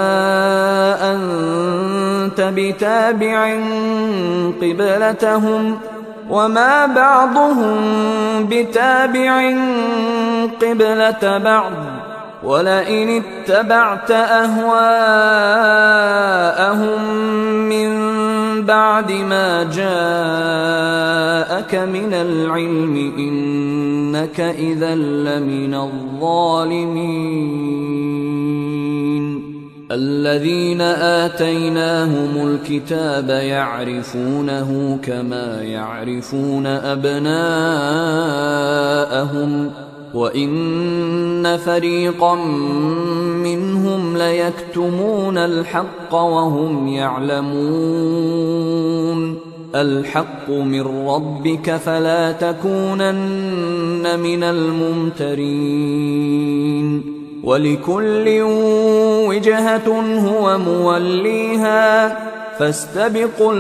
أنت بتابع قبلتهم وما بعضهم بتابع قبلة بعض ولئن اتبعت أهواءهم من بعد ما جاءك من العلم إنك إذا لمن الظالمين الذين آتيناهم الكتاب يعرفونه كما يعرفون أبناءهم وإن فريقا منهم ليكتمون الحق وهم يعلمون الحق من ربك فلا تكونن من الممترين ولكل وجهة هو موليها فاستبقوا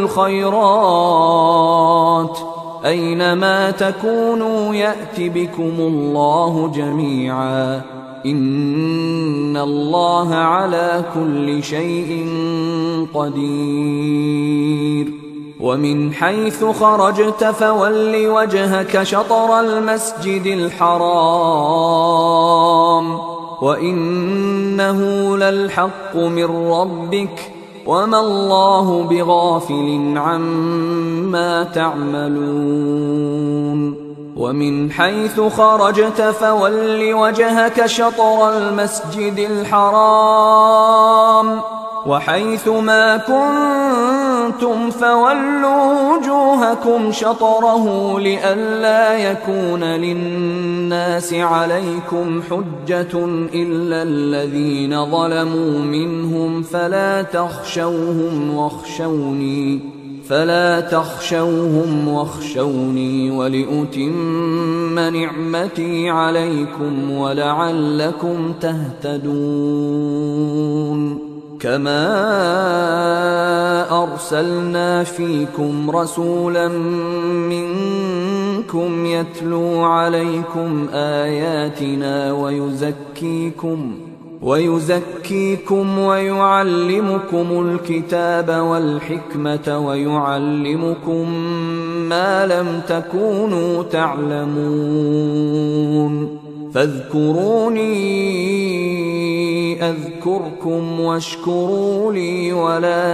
الخيرات أينما تكونوا يأت بكم الله جميعا إن الله على كل شيء قدير ومن حيث خرجت فول وجهك شطر المسجد الحرام وإنه للحق من ربك وما الله بغافل عما تعملون ومن حيث خرجت فول وجهك شطر المسجد الحرام وحيث ما كنتم فولوا وجوهكم شطره لئلا يكون للناس عليكم حجة إلا الذين ظلموا منهم فلا تخشوهم واخشوني ولأتم نعمتي عليكم ولعلكم تهتدون كما أرسلنا فيكم رسولا منكم يتلو عليكم آياتنا ويزكيكم ويعلمكم الكتاب والحكمة ويعلمكم ما لم تكونوا تعلمون فاذكروني أذكركم واشكروا لي ولا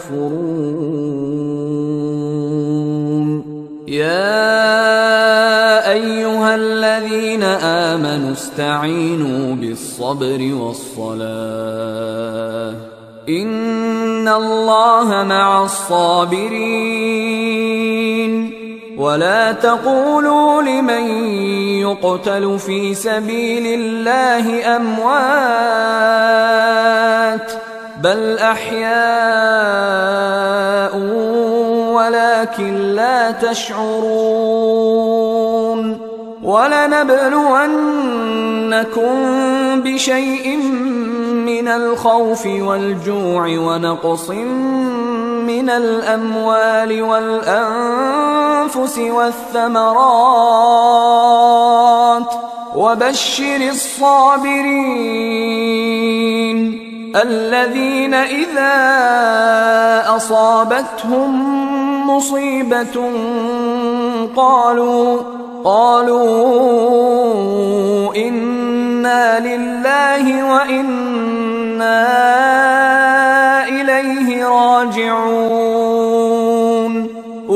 تكفرون يا أيها الذين آمنوا استعينوا بالصبر والصلاة إن الله مع الصابرين ولا تقولوا لمن يقتل في سبيل الله أموات بل أحياء ولكن لا تشعرون ولنبلونكم بشيء من الخوف والجوع ونقص من الأموال والأنفس والثمرات وبشر الصابرين الذين إذا أصابتهم مصيبة قالوا إنا لله وإنا إليه راجعون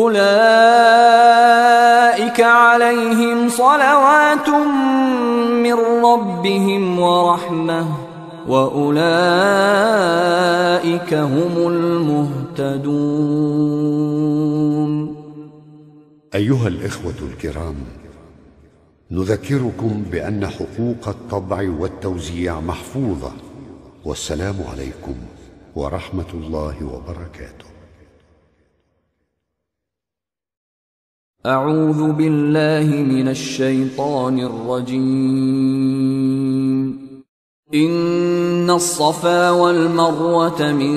أولئك عليهم صلوات من ربهم ورحمة وأولئك هم المهتدون. أيها الإخوة الكرام، نذكركم بأن حقوق الطبع والتوزيع محفوظة، والسلام عليكم ورحمة الله وبركاته. أعوذ بالله من الشيطان الرجيم. إن الصفا والمروة من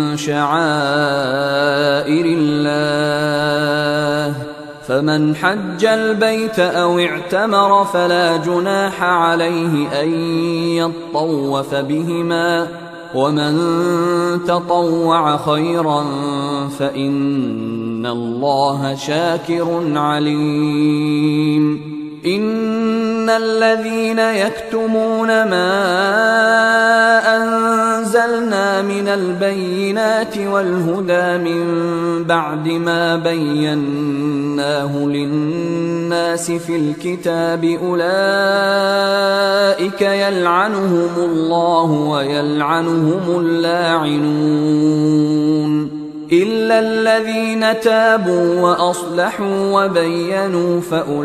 شعائر الله فمن حج البيت أو اعتمر فلا جناح عليه أن يطوف بهما ومن تطوع خيرا فإن الله شاكر عليم. إن الذين يكتمون ما أنزلنا من البينات والهدى من بعد ما بيناه للناس في الكتاب أولئك يلعنهم الله ويلعنهم اللاعنون إلا الذين تابوا وأصلحوا وبينوا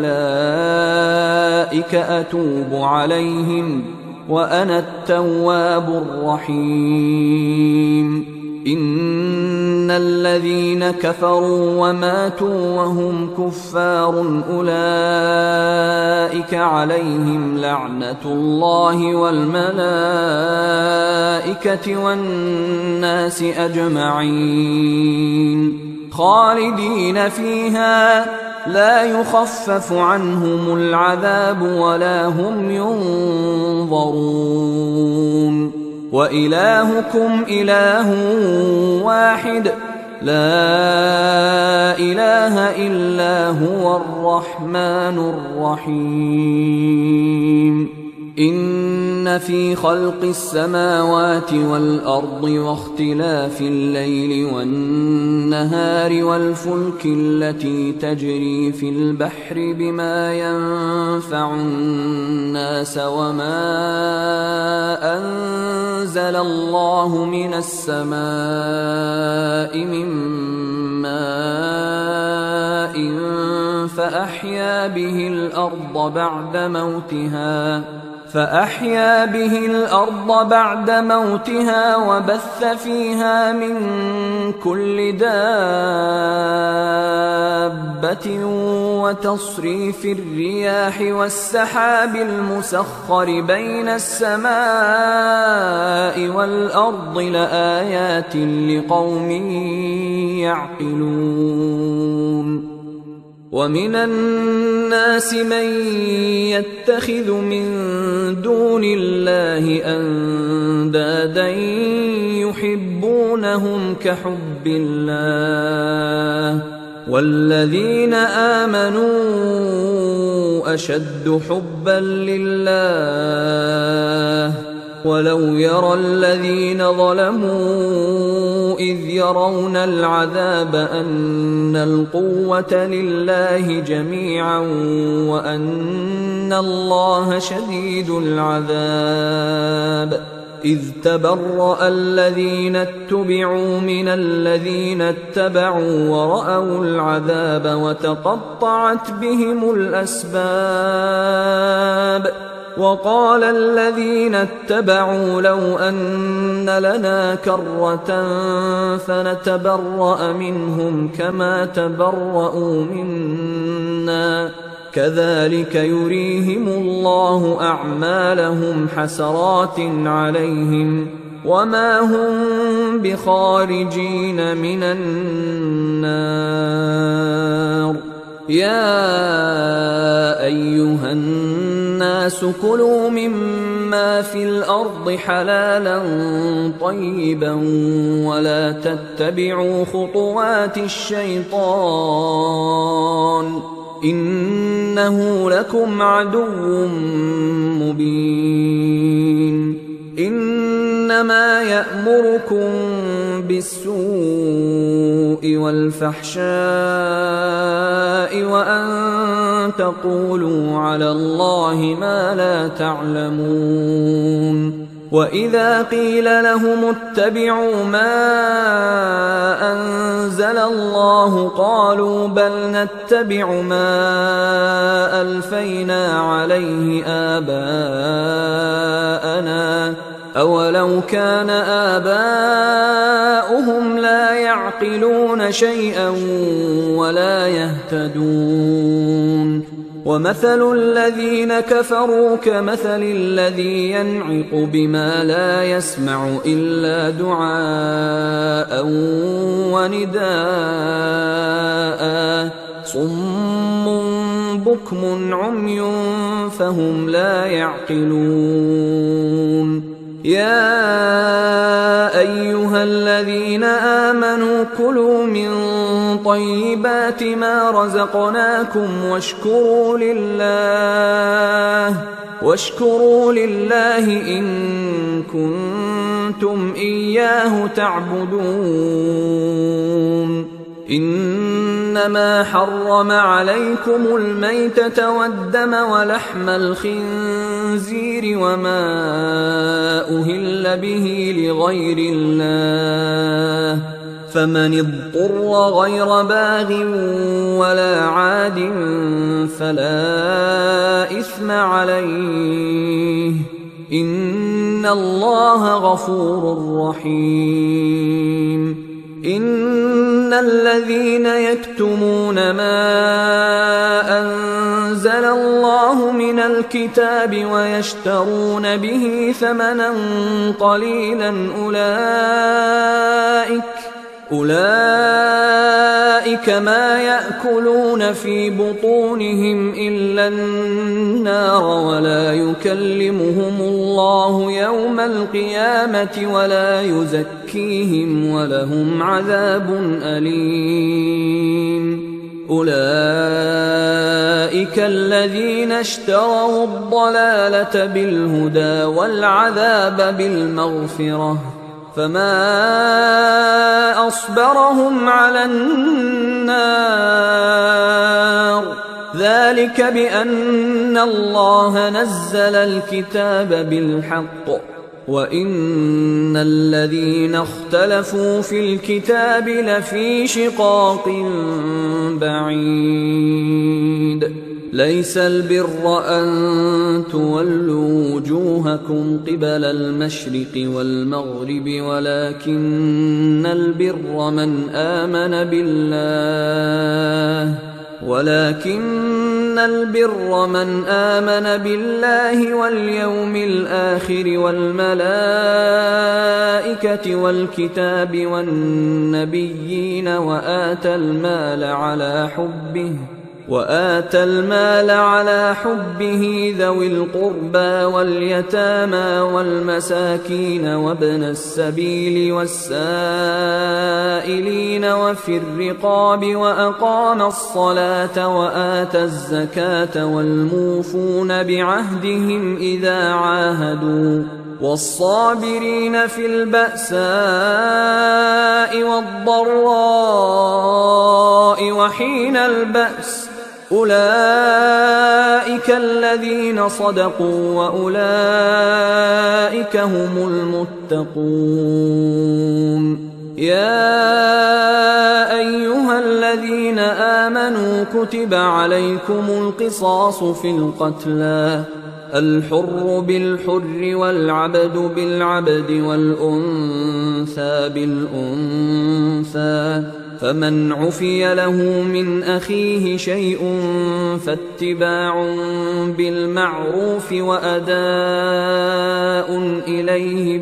فأولئك أتوب عليهم وأنا التواب الرحيم. إن الذين كفروا وماتوا وهم كفار أولئك عليهم لعنة الله والملائكة والناس أجمعين خالدين فيها لا يخفف عنهم العذاب ولا هم ينظرون. وإلهكم إله واحد لا إله إلا هو الرحمن الرحيم. إن في خلق السماوات والأرض واختلاف الليل والنهار والفلك التي تجري في البحر بما ينفع الناس وما أنزل الله من السماء من ماء فأحيا به الأرض بعد موتها وبث فيها من كل دابة وتصريف الرياح والسحاب المسخر بين السماء والأرض لآيات لقوم يعقلون. ومن الناس من يتخذ من دون الله أندادا يحبونهم كحب الله والذين آمنوا أشد حبا لله ولو يرى الذين ظلموا إذ يرون العذاب أن القوة لله جميعا وأن الله شديد العذاب إذ تبرأ الذين اتبعوا من الذين اتبعوا ورأوا العذاب وتقطعت بهم الأسباب وقال الذين اتبعوا لو أن لنا كرة فنتبرأ منهم كما تبرأوا منا كذلك يريهم الله أعمالهم حسرات عليهم وما هم بخارجين من النار. يا أيها الناس كلوا مما في الأرض حلالا طيبا ولا تتبعوا خطوات الشيطان إنه لكم عدو مبين. إنما يأمركم بالسوء والفحشاء وأن تقولوا على الله ما لا تعلمون. وإذا قيل لهم اتبعوا ما أنزل الله قالوا بل نتبع ما ألفينا عليه آباءنا أولو كان آباؤهم لا يعقلون شيئا ولا يهتدون. ومثل الذين كفروا كمثل الذي ينعق بما لا يسمع إلا دعاء ونداء صم بكم عمي فهم لا يعقلون. يا أيها الذين آمنوا كلوا من طيبات ما رزقناكم واشكروا لله إن كنتم إياه تعبدون. إنما حرم عليكم الميتة والدم ولحم الخنزير وما أهل به لغير الله فمن اضطر غير باغ ولا عاد فلا إثم عليه إن الله غفور رحيم. إن الذين يكتمون ما أنزل الله من الكتاب ويشترون به ثمنا قليلا أولئك ما يأكلون في بطونهم إلا النار ولا يكلمهم الله يوم القيامة ولا يزكيهم ولهم عذاب أليم. أولئك الذين اشتروا الضلالة بالهدى والعذاب بالمغفرة فما أصبرهم على النار ذلك بأن الله نزل الكتاب بالحق وإن الذين اختلفوا في الكتاب لفي شقاق بعيد. ليس البر أن تولوا وجوهكم قبل المشرق والمغرب ولكن البر من آمن بالله واليوم الآخر والملائكة والكتاب والنبيين وآتى المال على حبه ذوي القربى واليتامى والمساكين وابن السبيل والسائلين وفي الرقاب وأقام الصلاة وآتى الزكاة والموفون بعهدهم إذا عاهدوا والصابرين في البأساء والضراء وحين البأس أولئك الذين صدقوا وأولئك هم المتقون. يا أيها الذين آمنوا كتب عليكم القصاص في القتلى الحر بالحر والعبد بالعبد والأنثى بالأنثى فمن عفي له من أخيه شيء فاتباع بالمعروف وأداء إليه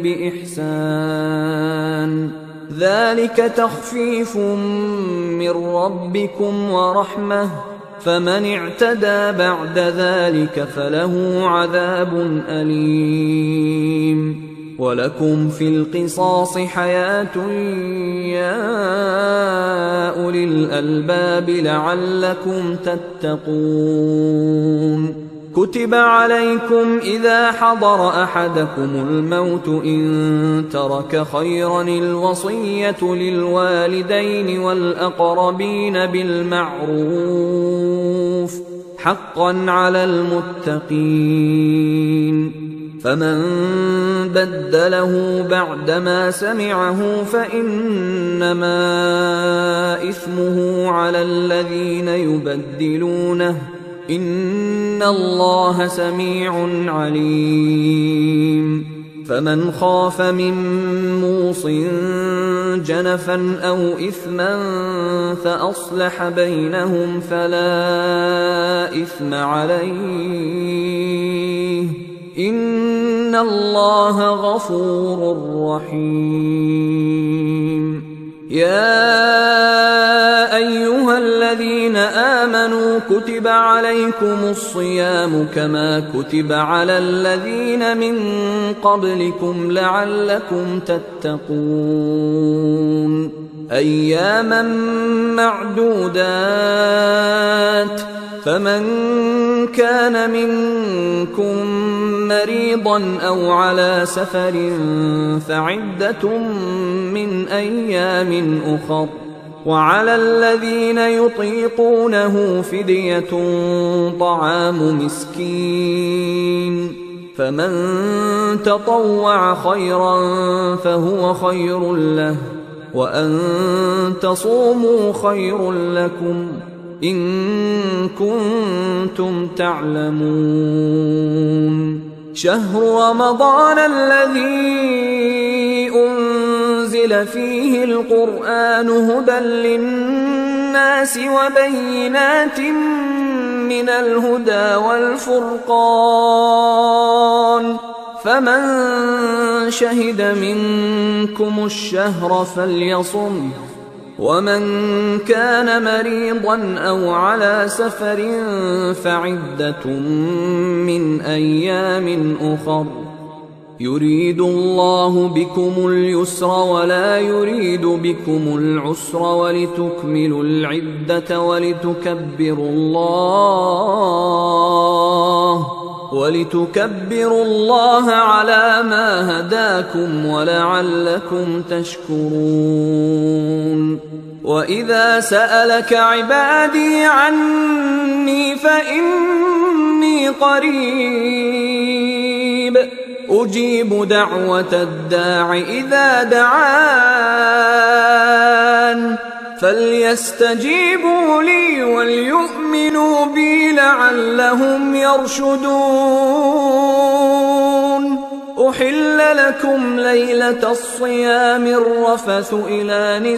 بإحسان ذلك تخفيف من ربكم ورحمة فمن اعتدى بعد ذلك فله عذاب أليم ولكم في القصاص حياة يا أولي الألباب لعلكم تتقون كتب عليكم إذا حضر أحدكم الموت إن ترك خيرا الوصية للوالدين والأقربين بالمعروف حقا على المتقين فمن بدله بعدما سمعه فإنما إثمه على الذين يبدلونه إن الله سميع عليم فمن خاف من موص جنفا أو إثما فأصلح بينهم فلا إثم عليه إن الله غفور رحيم يا أيها الذين آمنوا كتب عليكم الصيام كما كتب على الذين من قبلكم لعلكم تتقون أياما معدودات فمن كان منكم مريضا أو على سفر فعدة من أيام أخر وعلى الذين يطيقونه فدية طعام مسكين فمن تطوع خيرا فهو خير له وأن تصوموا خير لكم إن كنتم تعلمون شهر رمضان الذي أنزل فيه القرآن هدى للناس وبينات من الهدى والفرقان فمن شهد منكم الشهر فليصم ومن كان مريضا أو على سفر فعدة من أيام أخر يريد الله بكم اليسر ولا يريد بكم العسر ولتكملوا العدة ولتكبروا الله على ما هداكم ولعلكم تشكرون وإذا سألك عبادي عني فإني قريب أجيب دعوة الداع إذا دعان فليستجيبوا لي وليؤمنوا بي لعلهم يرشدون أحل لكم ليلة الصيام الرفث إلى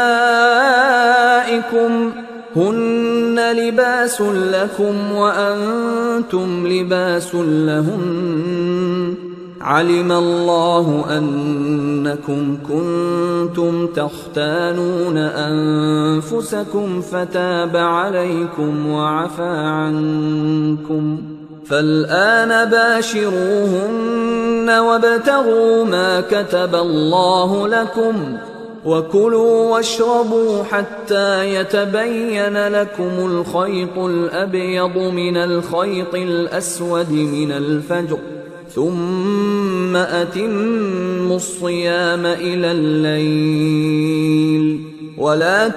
نسائكم هن لباس لكم وأنتم لباس لهن علم الله أنكم كنتم تختانون أنفسكم فتاب عليكم وعفى عنكم فالآن باشروهن وابتغوا ما كتب الله لكم وكلوا واشربوا حتى يتبين لكم الخيط الأبيض من الخيط الأسود من الفجر ثم أتموا الصيام إلى الليل ولا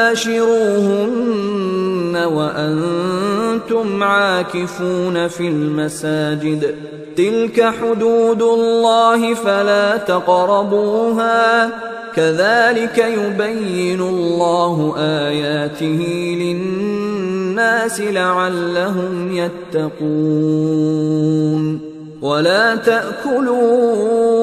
تباشروهن وأنتم عاكفون في المساجد تلك حدود الله فلا تقربوها كذلك يبين الله آياته للناس لعلهم يتقون ولا تأكلوا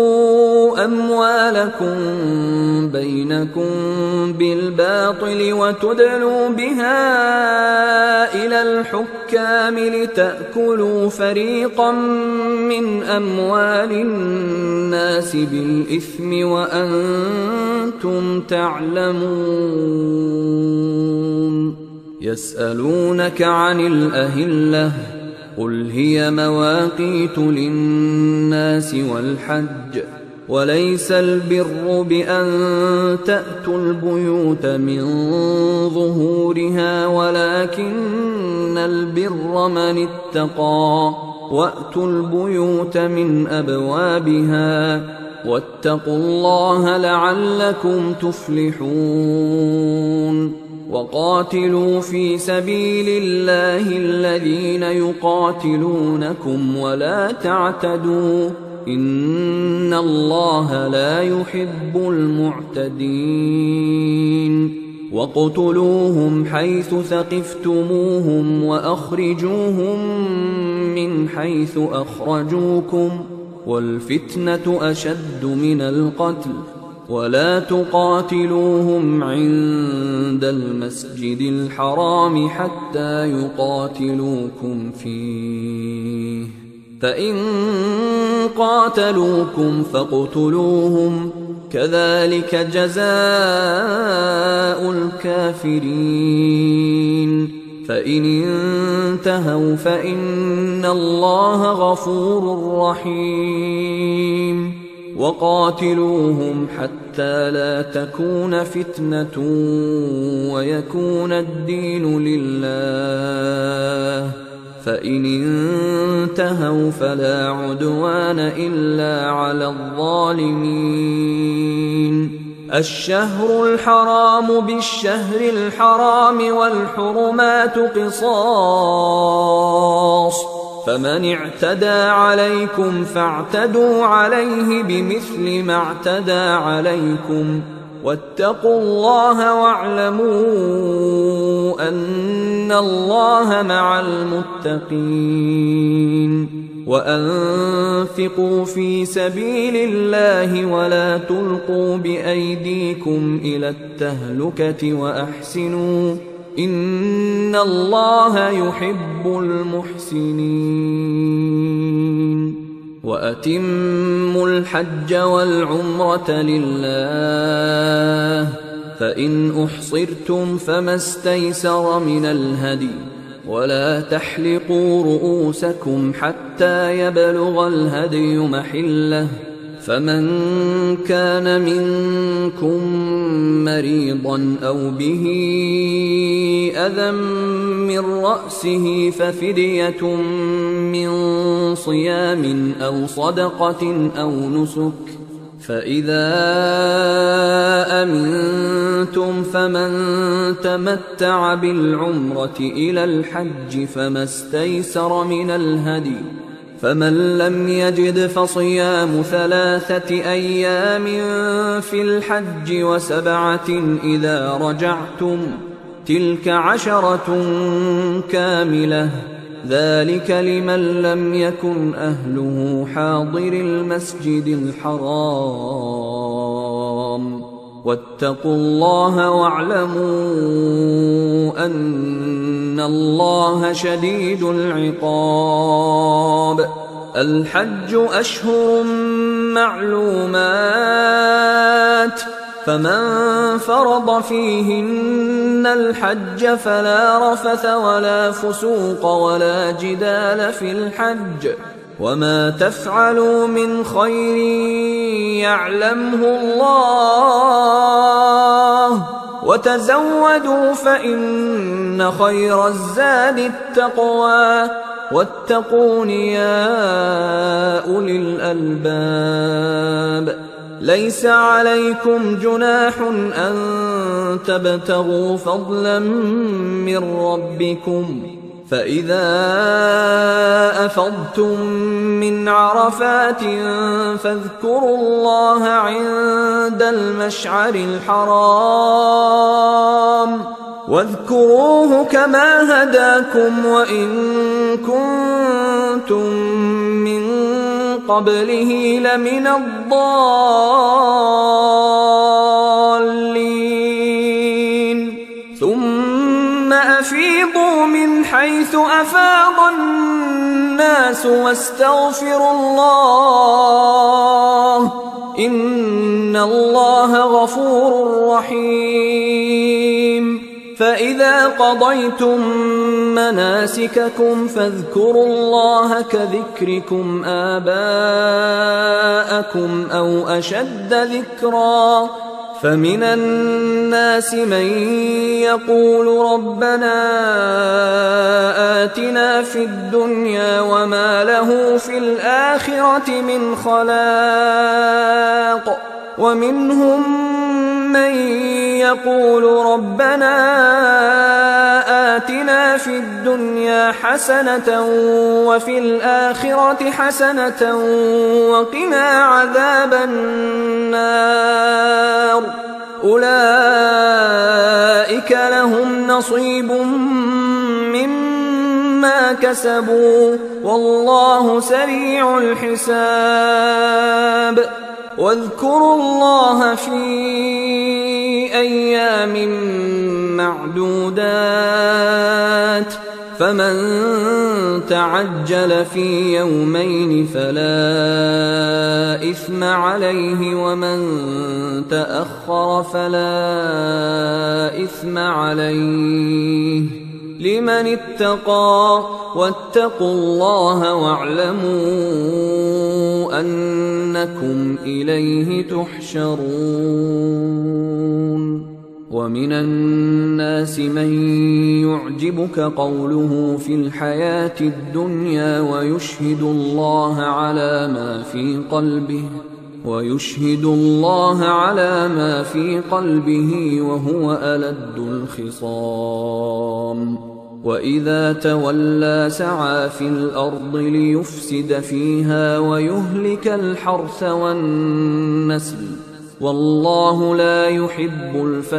أموالكم بينكم بالباطل وتدلوا بها إلى الحكام لتأكلوا فريقا من أموال الناس بالإثم وأنتم تعلمون. يسألونك عن الأهلة قل هي مواقيت للناس والحج وليس البر بأن تأتوا البيوت من ظهورها ولكن البر من اتقى وأتوا البيوت من أبوابها واتقوا الله لعلكم تفلحون. وقاتلوا في سبيل الله الذين يقاتلونكم ولا تعتدوا إن الله لا يحب المعتدين. واقتلوهم حيث ثقفتموهم وأخرجوهم من حيث أخرجوكم والفتنة أشد من القتل ولا تقاتلوهم عند المسجد الحرام حتى يقاتلوكم فيه فإن قاتلوكم فاقتلوهم كذلك جزاء الكافرين. فإن انتهوا فإن الله غفور رحيم. وقاتلوهم حتى لا تكون فتنة ويكون الدين لله فإن انتهوا فلا عدوان إلا على الظالمين. الشهر الحرام بالشهر الحرام والحرمات قصاص فمن اعتدى عليكم فاعتدوا عليه بمثل ما اعتدى عليكم واتقوا الله واعلموا أن الله مع المتقين. وأنفقوا في سبيل الله ولا تلقوا بأيديكم إلى التهلكة وأحسنوا إن الله يحب المحسنين. وأتموا الحج والعمرة لله فإن أحصرتم فما استيسر من الهدي ولا تحلقوا رؤوسكم حتى يبلغ الهدي محله فمن كان منكم مريضا أو به أذى من رأسه ففدية من صيام أو صدقة أو نسك فإذا أمنتم فمن تمتع بالعمرة إلى الحج فما استيسر من الهدي فمن لم يجد فصيام 3 أيام في الحج و7 إذا رجعتم تلك 10 كاملة ذلك لمن لم يكن أهله حاضر المسجد الحرام واتقوا الله واعلموا أن الله شديد العقاب. الحج أشهر معلومات فمن فرض فيهن الحج فلا رفث ولا فسوق ولا جدال في الحج وما تفعلوا من خير يعلمه الله وتزودوا فإن خير الزاد التقوى واتقون يا أولي الألباب. ليس عليكم جناح أن تبتغوا فضلا من ربكم فإذا أفضتم من عرفات فاذكروا الله عند المشعر الحرام واذكروه كما هداكم وإن كنتم من قبله لمن الضالين ثم أفيضوا من حيث أفاض الناس واستغفروا الله إن الله غفور رحيم فإذا قضيتم مناسككم فاذكروا الله كذكركم آباءكم أو أشد ذكرا فمن الناس من يقول ربنا آتنا في الدنيا وما له في الآخرة من خلاق ومنهم من يقول ربنا آتنا في الدنيا حسنة وفي الآخرة حسنة وقنا عذاب النار أولئك لهم نصيب مما كسبوا والله سريع الحساب واذكروا الله في أيام معدودات فمن تعجل في يومين فلا إثم عليه ومن تأخر فلا إثم عليه لمن اتقى واتقوا الله واعلموا أنكم إليه تحشرون ومن الناس من يعجبك قوله في الحياة الدنيا ويشهد الله على ما في قلبه وهو ألد الخصام وإذا تولى سعى في الأرض ليفسد فيها ويهلك الحرث والنسل والله لا يحب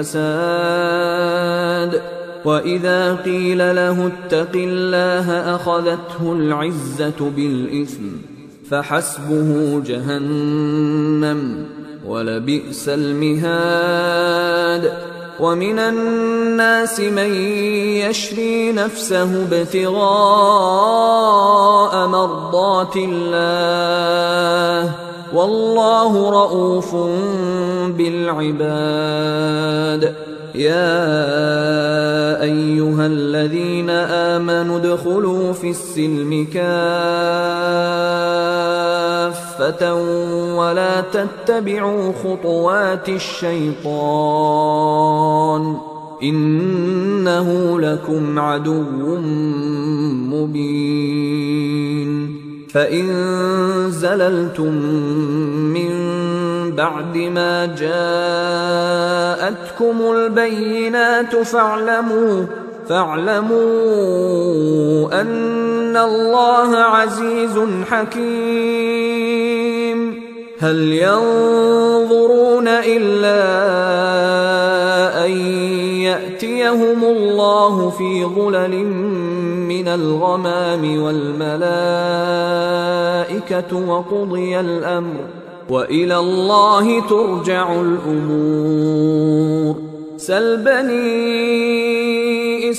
الفساد وإذا قيل له اتق الله أخذته العزة بالإثم فحسبه جهنم ولبئس المهاد ومن الناس من يشري نفسه ابتغاء مرضات الله والله رؤوف بالعباد يا أيها الذين آمنوا ادخلوا في السلم كافة ولا تتبعوا خطوات الشيطان إنه لكم عدو مبين فإن زللتم من بعد ما جاءتكم البينات فاعلموا أن الله عزيز حكيم هل ينظرون إلا أن يأتيهم الله في ظلل من الغمام والملائكة وقضي الأمر وإلى الله ترجع الأمور سل بني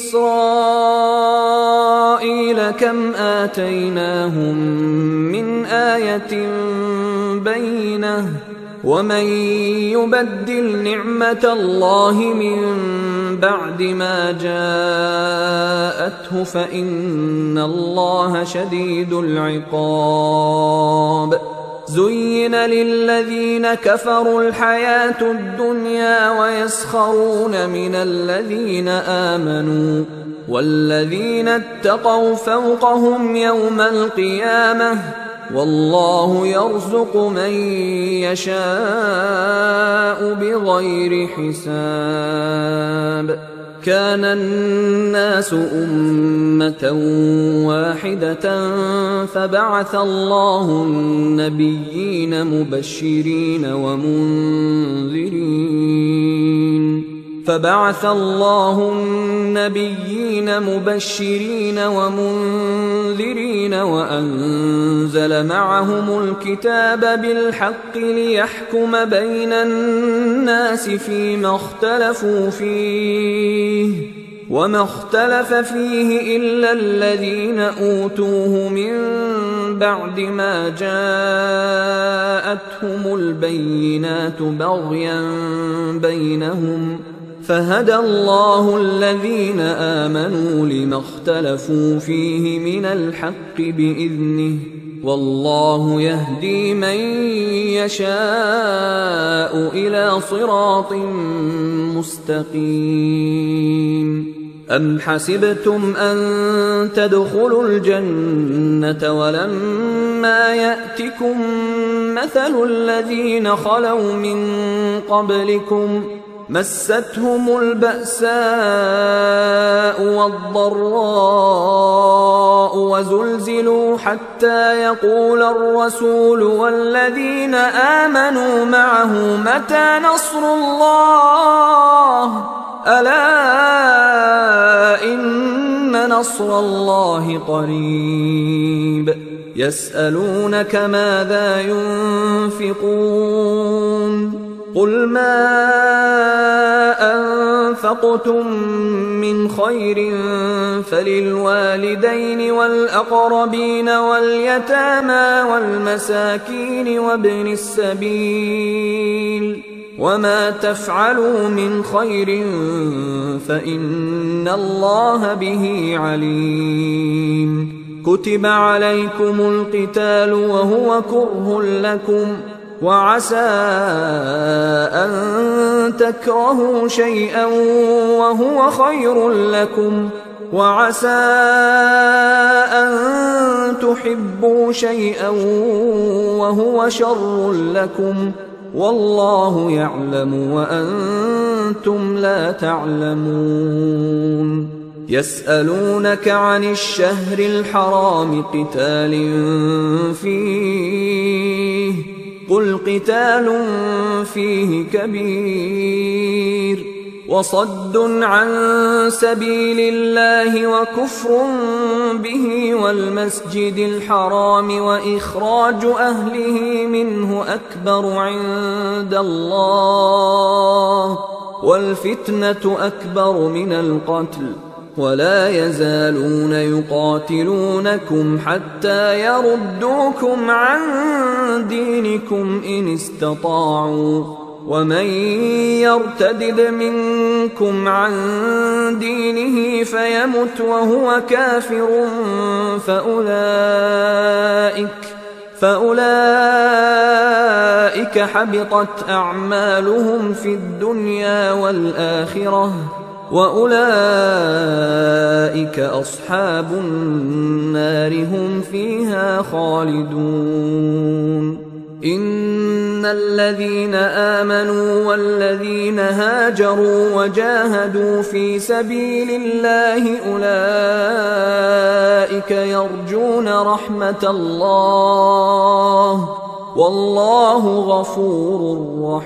إسرائيل كم آتيناهم من آية بينة ومن يبدل نعمة الله من بعد ما جاءته فإن الله شديد العقاب زين للذين كفروا الحياة الدنيا ويسخرون من الذين آمنوا والذين اتقوا فوقهم يوم القيامة والله يرزق من يشاء بغير حساب كان الناس أمة واحدة فبعث الله النبيين مبشرين نبيين مبشرين ومنذرين وأنزل معهم الكتاب بالحق ليحكم بين الناس فيما اختلفوا فيه وما اختلف فيه إلا الذين أوتوه من بعد ما جاءتهم البينات بغيا بينهم فهدى الله الذين آمنوا لما اختلفوا فيه من الحق بإذنه والله يهدي من يشاء إلى صراط مستقيم. أم حسبتم أن تدخلوا الجنة ولما يأتكم مثل الذين خلوا من قبلكم مستهم البأساء والضراء وزلزلوا حتى يقول الرسول والذين آمنوا معه متى نصر الله ألا إن نصر الله قريب. يسألونك ماذا ينفقون قل ما أنفقتم من خير فللوالدين والأقربين واليتامى والمساكين وابن السبيل وما تفعلوا من خير فإن الله به عليم. كتب عليكم القتال وهو كره لكم وعسى أن تكرهوا شيئا وهو خير لكم وعسى أن تحبوا شيئا وهو شر لكم والله يعلم وأنتم لا تعلمون. يسألونك عن الشهر الحرام قتال فيه قل قتال فيه كبير وصد عن سبيل الله وكفر به والمسجد الحرام وإخراج أهله منه أكبر عند الله والفتنة أكبر من القتل ولا يزالون يقاتلونكم حتى يردوكم عن دينكم إن استطاعوا ومن يرتدد منكم عن دينه فيمت وهو كافر فأولئك حبطت أعمالهم في الدنيا والآخرة وأولئك أصحاب النار هم فيها خالدون. إن الذين آمنوا والذين هاجروا وجاهدوا في سبيل الله أولئك يرجون رحمة الله والله غفور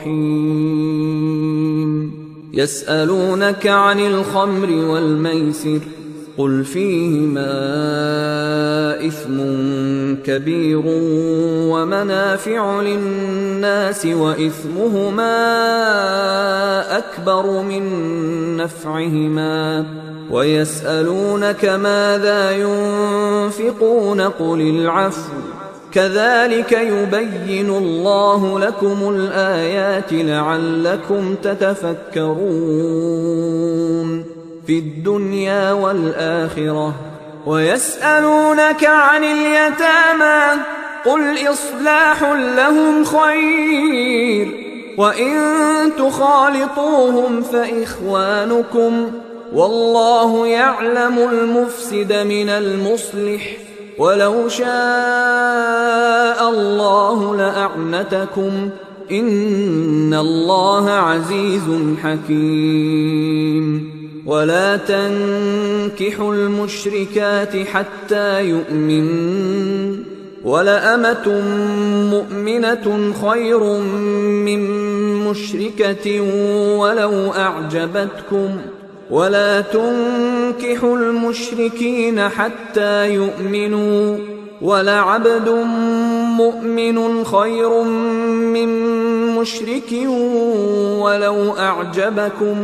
رحيم. يسألونك عن الخمر والميسر قل فيهما إثم كبير ومنافع للناس وإثمهما أكبر من نفعهما ويسألونك ماذا ينفقون قل العفو كذلك يبين الله لكم الآيات لعلكم تتفكرون في الدنيا والآخرة. ويسألونك عن اليتامى قل إصلاح لهم خير وإن تخالطوهم فإخوانكم والله يعلم المفسد من المصلح ولو شاء الله لأعنتكم إن الله عزيز حكيم. ولا تنكحوا المشركات حتى يؤمنن ولأمة مؤمنة خير من مشركة ولو أعجبتكم ولا تنكحوا المشركين حتى يؤمنوا ولعبد مؤمن خير من مشرك ولو أعجبكم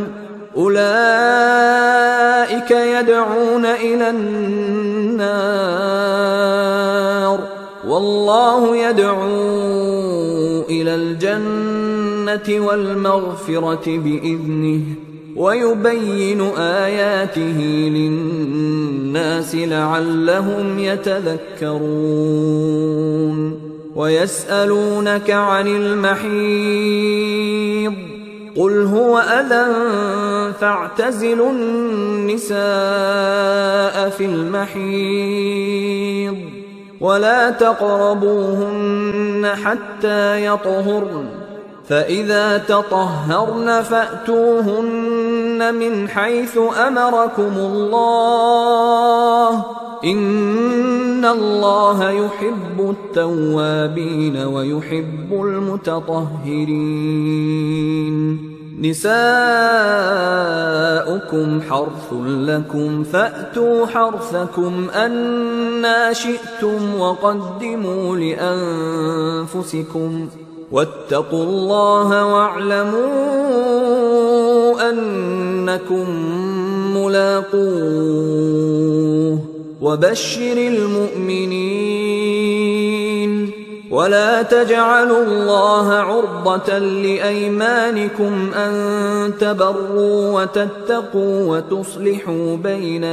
أولئك يدعون إلى النار والله يدعو إلى الجنة والمغفرة بإذنه ويبين آياته للناس لعلهم يتذكرون ويسألونك عن المحيض قل هو أذى فاعتزلوا النساء في المحيض ولا تقربوهن حتى يطهرن فإذا تطهرن فأتوهن من حيث أمركم الله إن الله يحب التوابين ويحب المتطهرين نساؤكم حرث لكم فأتوا حرثكم أنى شئتم وقدموا لأنفسكم واتقوا الله واعلموا أنكم ملاقوه وبشر المؤمنين ولا تجعلوا الله عرضة لأيمانكم أن تبروا وتتقوا وتصلحوا بين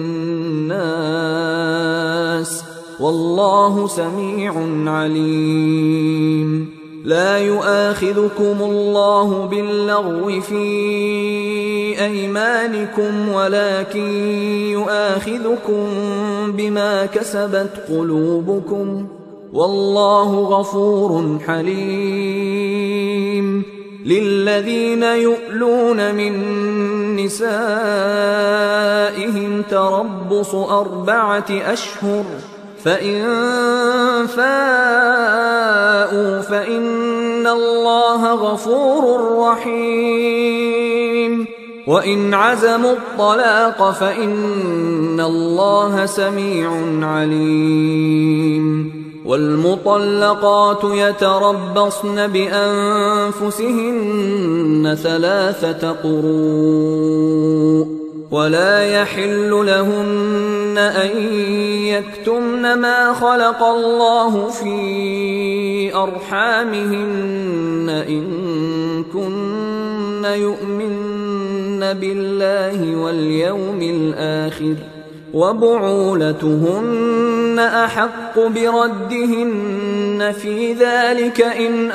الناس والله سميع عليم لا يؤاخذكم الله باللغو في أيمانكم ولكن يؤاخذكم بما كسبت قلوبكم والله غفور حليم للذين يؤلون من نسائهم تربص 4 أشهر فإن فاءوا فإن الله غفور رحيم وإن عزموا الطلاق فإن الله سميع عليم والمطلقات يتربصن بأنفسهن 3 قروء ولا يحل لهن أن يكتمن ما خلق الله في أرحامهن إن كن يؤمن بالله واليوم الآخر وبعولتهن أحق بردهن في ذلك إن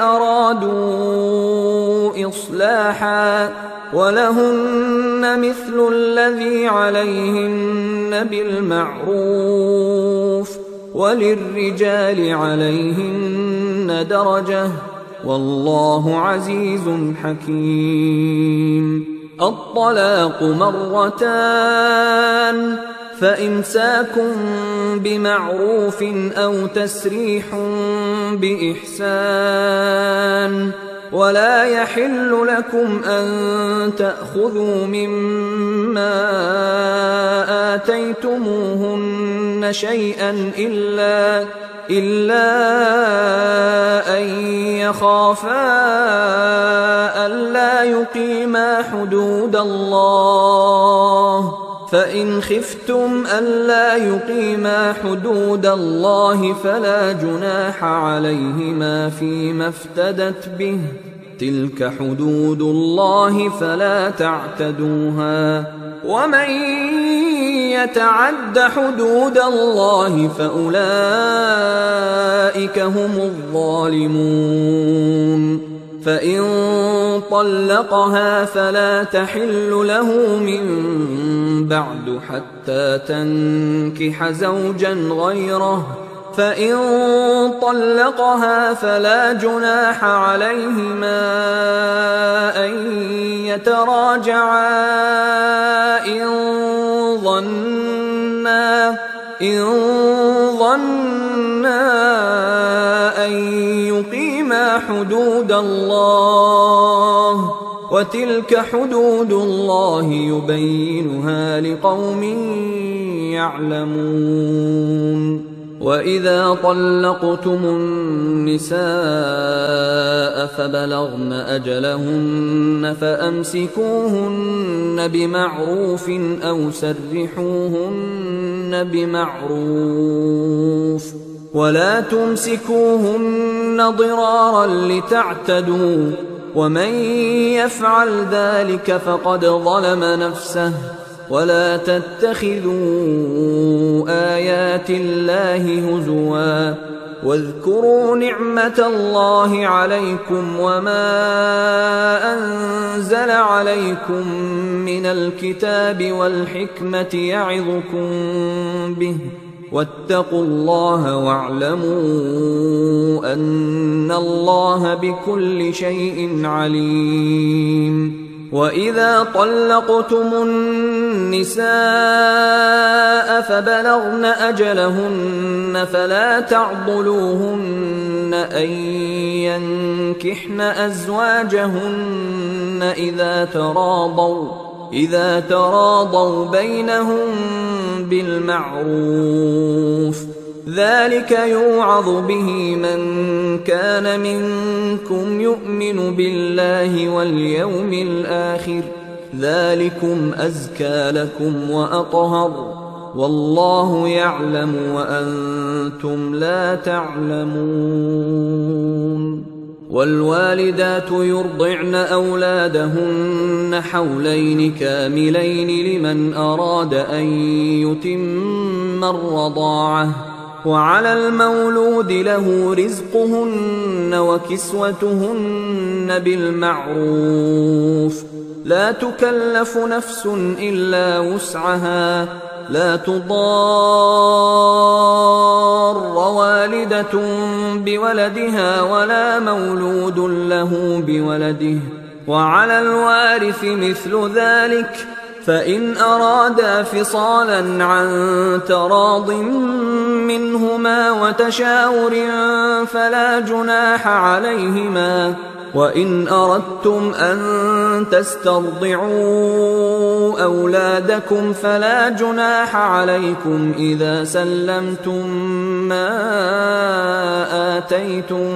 أرادوا إصلاحا ولهن مثل الذي عليهن بالمعروف وللرجال عليهن درجة والله عزيز حكيم الطلاق 2 فإمساك بمعروف أو تسريح بإحسان ولا يحل لكم أن تأخذوا مما آتيتموهن شيئا إلا أن يخافا ألا يقيما حدود الله فإن خفتم ألا يقيما حدود الله فلا جناح عليهما فيما افتدت به تلك حدود الله فلا تعتدوها ومن يتعد حدود الله فأولئك هم الظالمون فإن طلقها فلا تحل له من بعد حتى تنكح زوجا غيره فإن طلقها فلا جناح عليهما أن يتراجعا إن ظنا أن يقيما حدود الله وتلك حدود الله يبينها لقوم يعلمون. وإذا طلقتم النساء فبلغن أجلهن فأمسكوهن بمعروف أو سرحوهن بمعروف، ولا تمسكوهن ضرارا لتعتدوا، ومن يفعل ذلك فقد ظلم نفسه. ولا تتخذوا آيات الله هزوا، واذكروا نعمة الله عليكم وما أنزل عليكم من الكتاب والحكمة يعظكم به، واتقوا الله واعلموا أن الله بكل شيء عليم. وإذا طلقتم النساء فبلغن أجلهن فلا تعضلوهن أن ينكحن أزواجهن إذا تراضوا بينهم بالمعروف، ذلك يوعظ به من كان منكم يؤمن بالله واليوم الآخر، ذلكم أزكى لكم وأطهر، والله يعلم وأنتم لا تعلمون. والوالدات يرضعن أولادهن حولين كاملين لمن أراد أن يتم الرضاعة، وعلى المولود له رزقهن وكسوتهن بالمعروف، لا تكلف نفس إلا وسعها، لا تضار والدة بولدها ولا مولود له بولده، وعلى الوارث مثل ذلك، فإن أرادا فصالا عن تراض منهما وتشاور فلا جناح عليهما. وإن أردتم أن تسترضعوا أولادكم فلا جناح عليكم إذا سلمتم ما آتيتم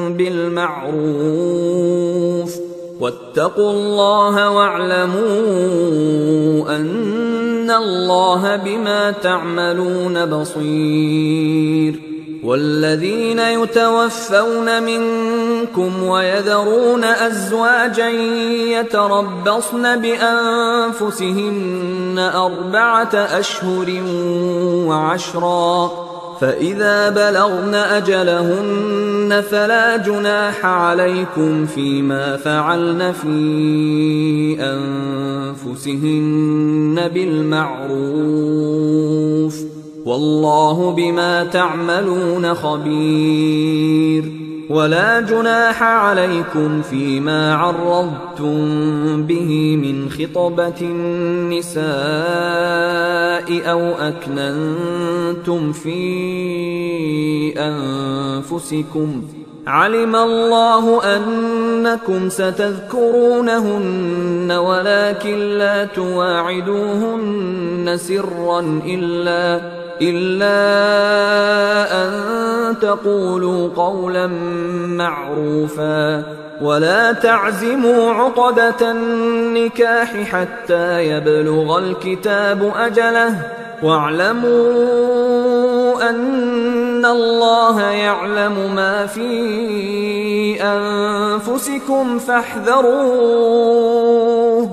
بالمعروف، واتقوا الله واعلموا أن الله بما تعملون بصير. والذين يتوفون منكم ويذرون أزواجا يتربصن بأنفسهن 4 أشهر و10، فإذا بلغن أجلهن فلا جناح عليكم فيما فعلن في أنفسهن بالمعروف، والله بما تعملون خبير. ولا جناح عليكم فيما عرضتم به من خطبة النساء أو أكننتم في أنفسكم، علم الله أنكم ستذكرونهن ولكن لا تواعدوهن سرا إلا أن تقولوا قولا معروفا، ولا تعزموا عقدة النكاح حتى يبلغ الكتاب أجله، واعلموا أن الله يعلم ما في أنفسكم فاحذروه،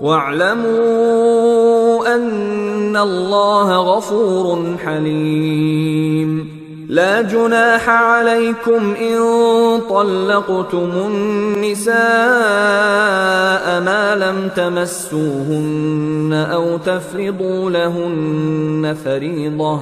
واعلموا أن الله غفور حليم. لا جناح عليكم إن طلقتم النساء ما لم تمسوهن أو تفرضوا لهن فريضة،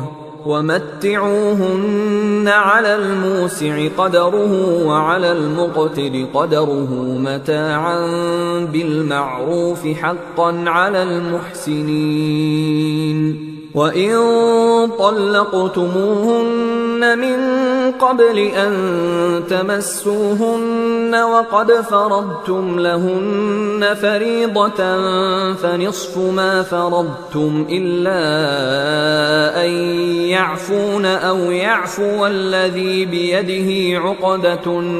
ومتعوهن على الموسع قدره وعلى المقتر قدره متاعا بالمعروف حقا على المحسنين. وإن طلقتموهن من قبل أن تمسوهن وقد فرضتم لهن فريضة فنصف ما فرضتم إلا أن يعفون أو يعفو الذي بيده عقدة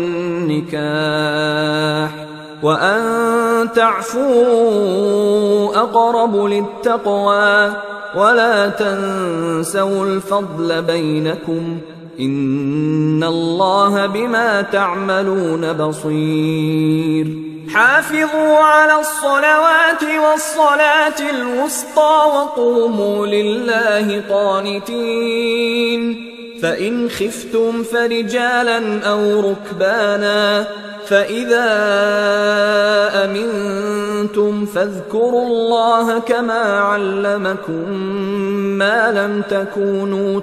النكاح وأن تعفوا أقرب للتقوى ولا تنسوا الفضل بينكم إن الله بما تعملون بصير حافظوا على الصلوات والصلاة الوسطى وقوموا لله قانتين فإن خفتم فرجالا أو ركبانا فإذا أمنتم فاذكروا الله كما علمكم ما لم تكونوا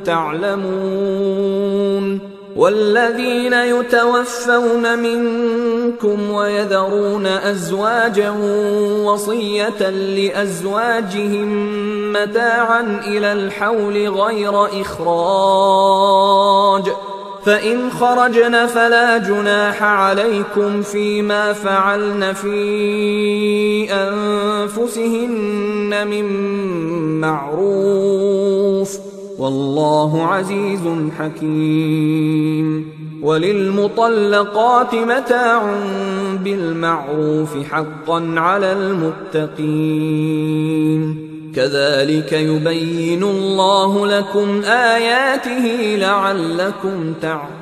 تعلمون والذين يتوفون منكم ويذرون أزواجا وصية لأزواجهم متاعا إلى الحول غير إخراج فإن خرجن فلا جناح عليكم فيما فعلن في أنفسهن من معروف والله عزيز حكيم وللمطلقات متاع بالمعروف حقا على المتقين كذلك يبين الله لكم آياته لعلكم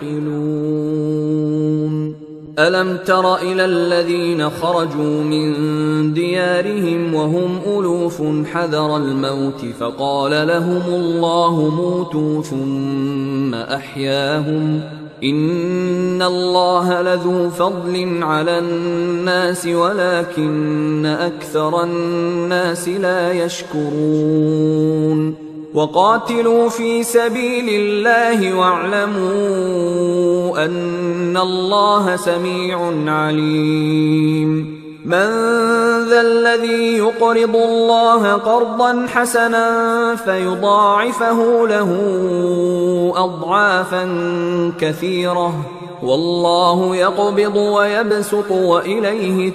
تعقلون ألم تر إلى الذين خرجوا من ديارهم وهم ألوف حذر الموت فقال لهم الله موتوا ثم أحياهم إن الله لذو فضل على الناس ولكن أكثر الناس لا يشكرون وقاتلوا في سبيل الله واعلموا أن الله سميع عليم من ذا الذي يقرض الله قرضا حسنا فيضاعفه له أضعافا كثيرة والله يقبض ويبسط وإليه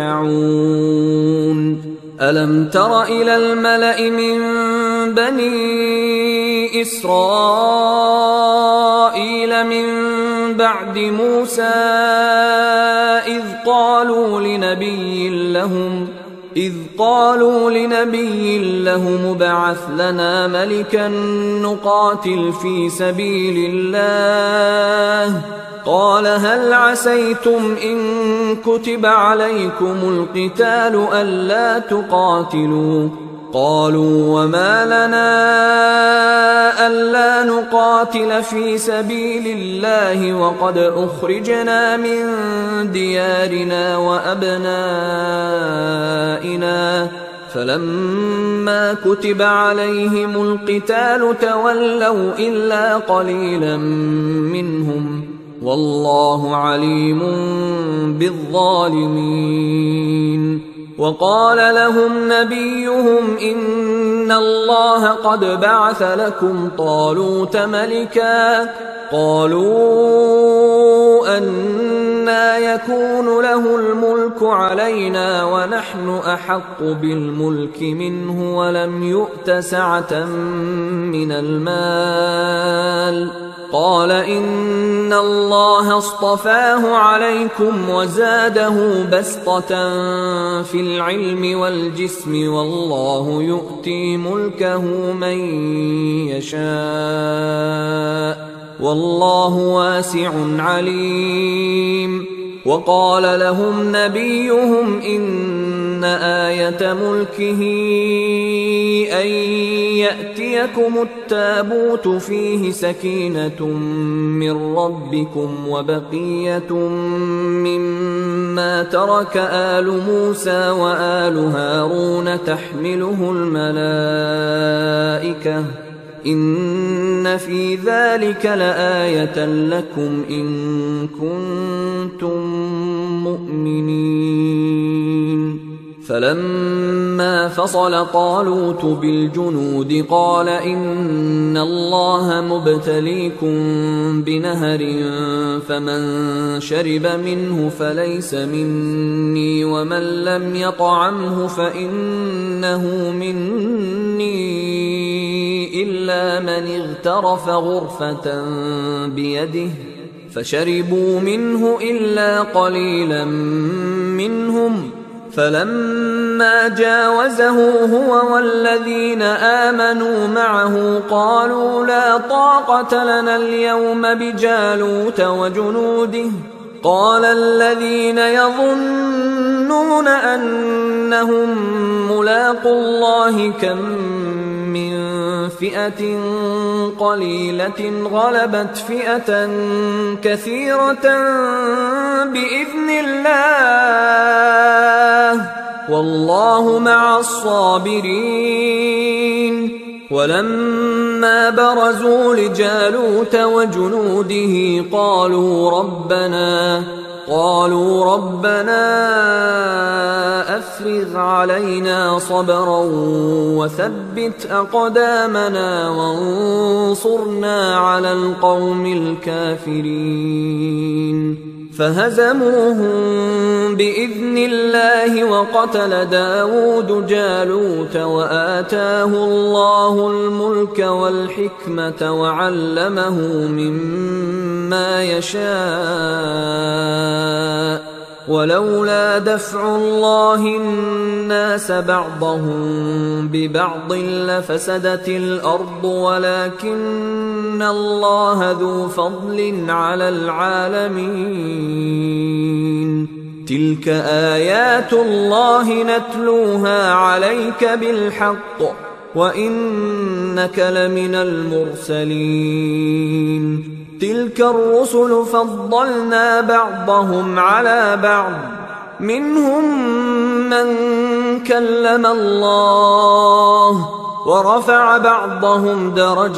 ترجعون ألم تر إلى الملأ من بني إسرائيل من بعد موسى إذ قالوا لنبي لهم ابعث لنا ملكا نقاتل في سبيل الله قال هل عسيتم إن كتب عليكم القتال ألا تقاتلوا قالوا وما لنا ألا نقاتل في سبيل الله وقد أخرجنا من ديارنا وأبنائنا فلما كتب عليهم القتال تولوا إلا قليلا منهم والله عليم بالظالمين وقال لهم نبيهم إن الله قد بعث لكم طالوت ملكا قالوا أنى يكون له الملك علينا ونحن أحق بالملك منه ولم يؤت سعة من المال قال إن الله اصطفاه عليكم وزاده بسطة في العلم والجسم والله يؤتي ملكه من يشاء والله واسع عليم وقال لهم نبيهم إن آية ملكه أن يأتيكم التابوت فيه سكينة من ربكم وبقية مما ترك آل موسى وآل هارون تحمله الملائكة إن في ذلك لآية لكم إن كنتم مؤمنين فلما فصل طالوت بالجنود قال إن الله مبتليكم بنهر فمن شرب منه فليس مني ومن لم يطعمه فإنه مني إلا من اغترف غرفة بيده فشربوا منه إلا قليلا منهم فلما جاوزه هو والذين آمنوا معه قالوا لا طاقة لنا اليوم بجالوت وجنوده قال الذين يظنون أنهم ملاقو الله كم من فئة قليلة غلبت فئة كثيرة بإذن الله والله مع الصابرين ولما برزوا لجالوت وجنوده قالوا ربنا أفرغ علينا صبرا وثبت أقدامنا وانصرنا على القوم الكافرين فهزموهم بإذن الله وقتل داود جالوت وآتاه الله الملك والحكمة وعلمه مما يشاء ولولا دفع الله الناس بعضهم ببعض لفسدت الأرض ولكن الله ذو فضل على العالمين تلك آيات الله نتلوها عليك بالحق وإنك لمن المرسلين تلك الرسل فضلنا بعضهم على بعض منهم من كلم الله ورفع بعضهم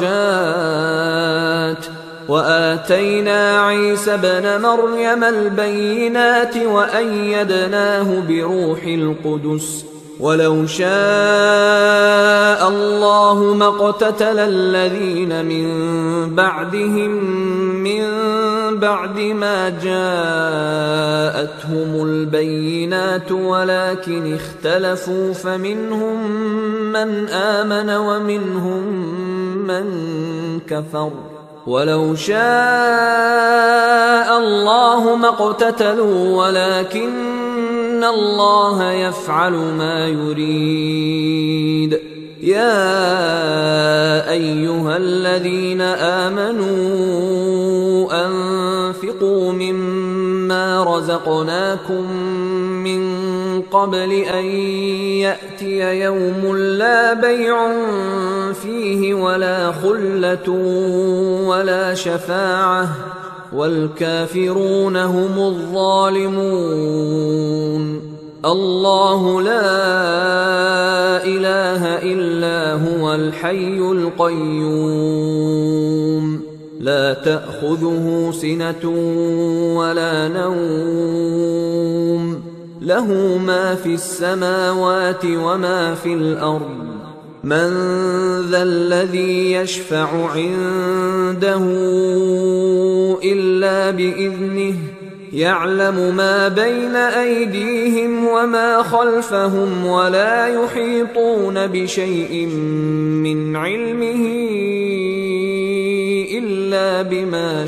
درجات وآتينا عيسى ابن مريم البينات وأيدناه بروح القدس ولو شاء الله ما اقتتل الذين من بعدهم من بعد ما جاءتهم البينات ولكن اختلفوا فمنهم من آمن ومنهم من كفر ولو شاء الله ما اقتتلوا ولكن الله يفعل ما يريد يا أيها الذين آمنوا أنفقوا مما رزقناكم من قبل أن يأتي يوم لا بيع فيه ولا خلة ولا شفاعة والكافرون هم الظالمون الله لا إله إلا هو الحي القيوم لا تأخذه سنة ولا نوم له ما في السماوات وما في الأرض من ذا الذي يشفع عنده إلا بإذنه يعلم ما بين أيديهم وما خلفهم ولا يحيطون بشيء من علمه إلا بما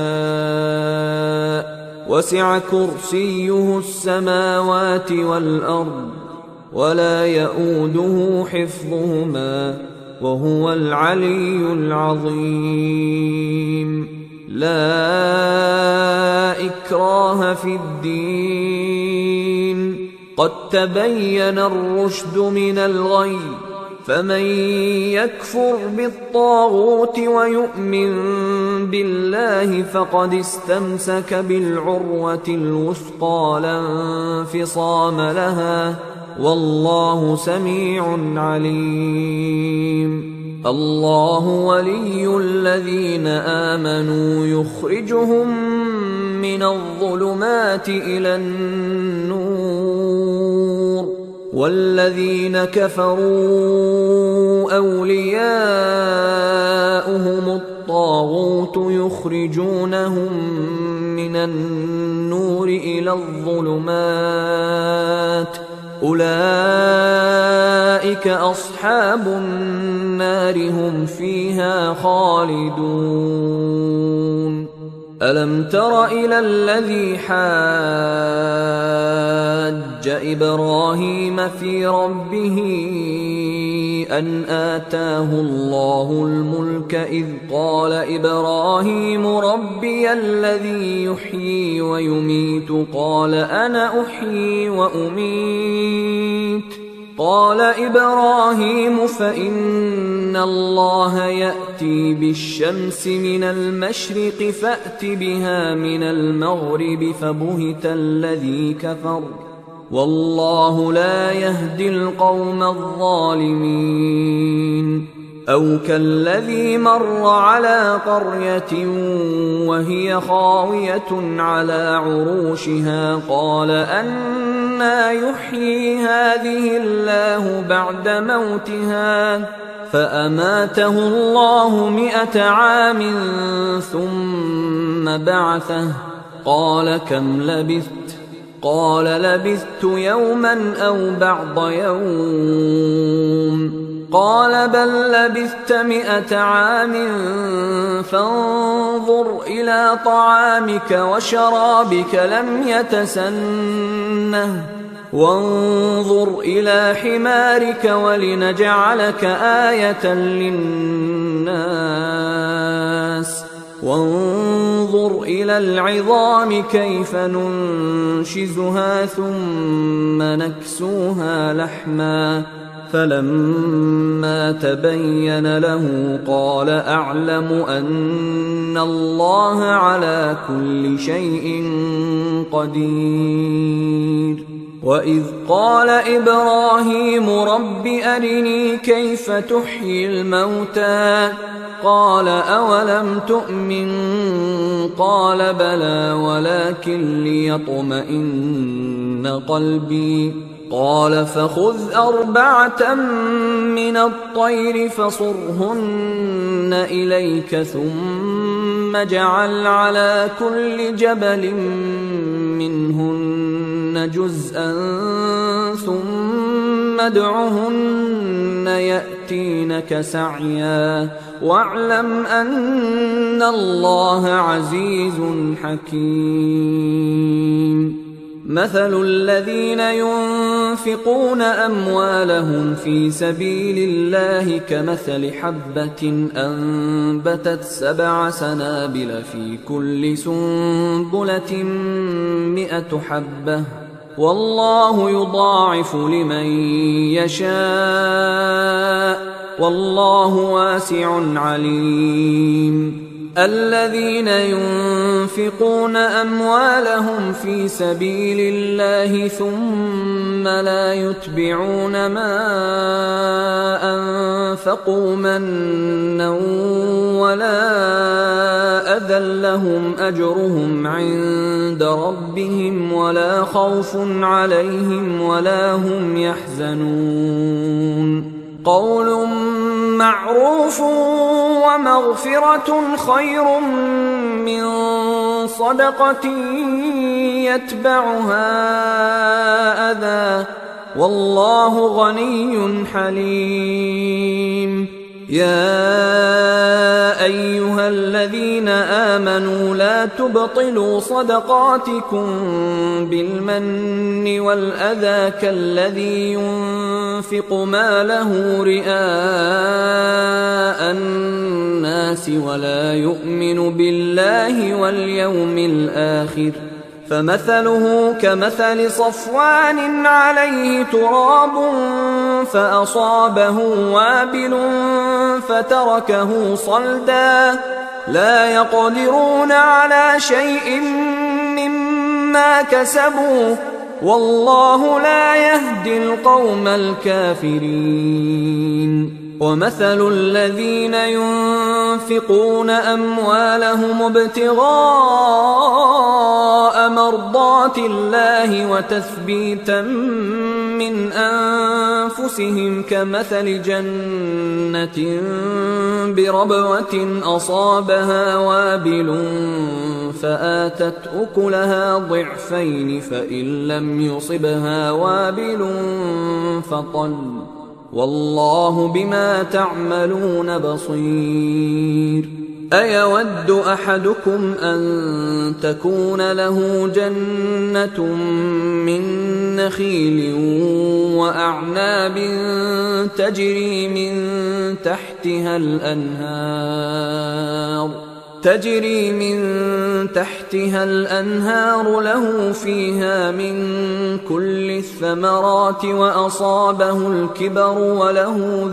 شاء وسع كرسيه السماوات والأرض ولا يؤوده حفظهما وهو العلي العظيم لا إكراه في الدين قد تبين الرشد من الغي فمن يكفر بالطاغوت ويؤمن بالله فقد استمسك بالعروة الوثقى لا انفصام لها والله سميع عليم الله ولي الذين آمنوا يخرجهم من الظلمات إلى النور والذين كفروا أولياؤهم الطاغوت يخرجونهم من النور إلى الظلمات أولئك أصحاب النار هم فيها خالدون ألم تر إلى الذي حاج إبراهيم في ربه أن آتاه الله الملك إذ قال إبراهيم ربي الذي يحيي ويميت قال أنا أحيي وأميت قال إبراهيم فإن الله يأتي بالشمس من المشرق فأت بها من المغرب فبهت الذي كفر والله لا يهدي القوم الظالمين أو كالذي مر على قرية وهي خاوية على عروشها قال أنى يحيي هذه الله بعد موتها فأماته الله 100 عام ثم بعثه قال كم لبثت قال لبثت يوما أو بعض يوم قال بل لبثت 100 عام فانظر إلى طعامك وشرابك لم يتسنه وانظر إلى حمارك ولنجعلك آية للناس وانظر إلى العظام كيف ننشزها ثم نكسوها لحما فلما تبين له قال أعلم أن الله على كل شيء قدير وإذ قال إبراهيم رب أرني كيف تحيي الموتى قال أولم تؤمن قال بلى ولكن ليطمئن قلبي قال فخذ 4 من الطير فصرهن إليك ثم اجعل على كل جبل منهن جزءا ثم ادعهن يأتينك سعيا واعلم أن الله عزيز حكيم مثل الذين ينفقون أموالهم في سبيل الله كمثل حبة أنبتت 7 سنابل في كل سنبلة 100 حبة والله يضاعف لمن يشاء والله واسع عليم الذين ينفقون أموالهم في سبيل الله ثم لا يتبعون ما أنفقوا منا ولا أذى لهم أجرهم عند ربهم ولا خوف عليهم ولا هم يحزنون قول معروف ومغفرة خير من صدقة يتبعها أذى والله غني حليم يا أيها الذين آمنوا لا تبطلوا صدقاتكم بالمن والأذى كالذي ينفق ماله رئاء الناس ولا يؤمن بالله واليوم الآخر فمثله كمثل صفوان عليه تراب فأصابه وابل فتركه صلدا لا يقدرون على شيء مما كسبوا والله لا يهدي القوم الكافرين ومثل الذين ينفقون أموالهم ابتغاء مرضات الله وتثبيتا من أنفسهم كمثل جنة بربوة أصابها وابل فآتت أكلها ضعفين فإن لم يصبها وابل فطل والله بما تعملون بصير. أيود أحدكم أن تكون له جنة من نخيل وأعناب تجري من تحتها الأنهار له فيها من كل الثمرات وأصابه الكبر وله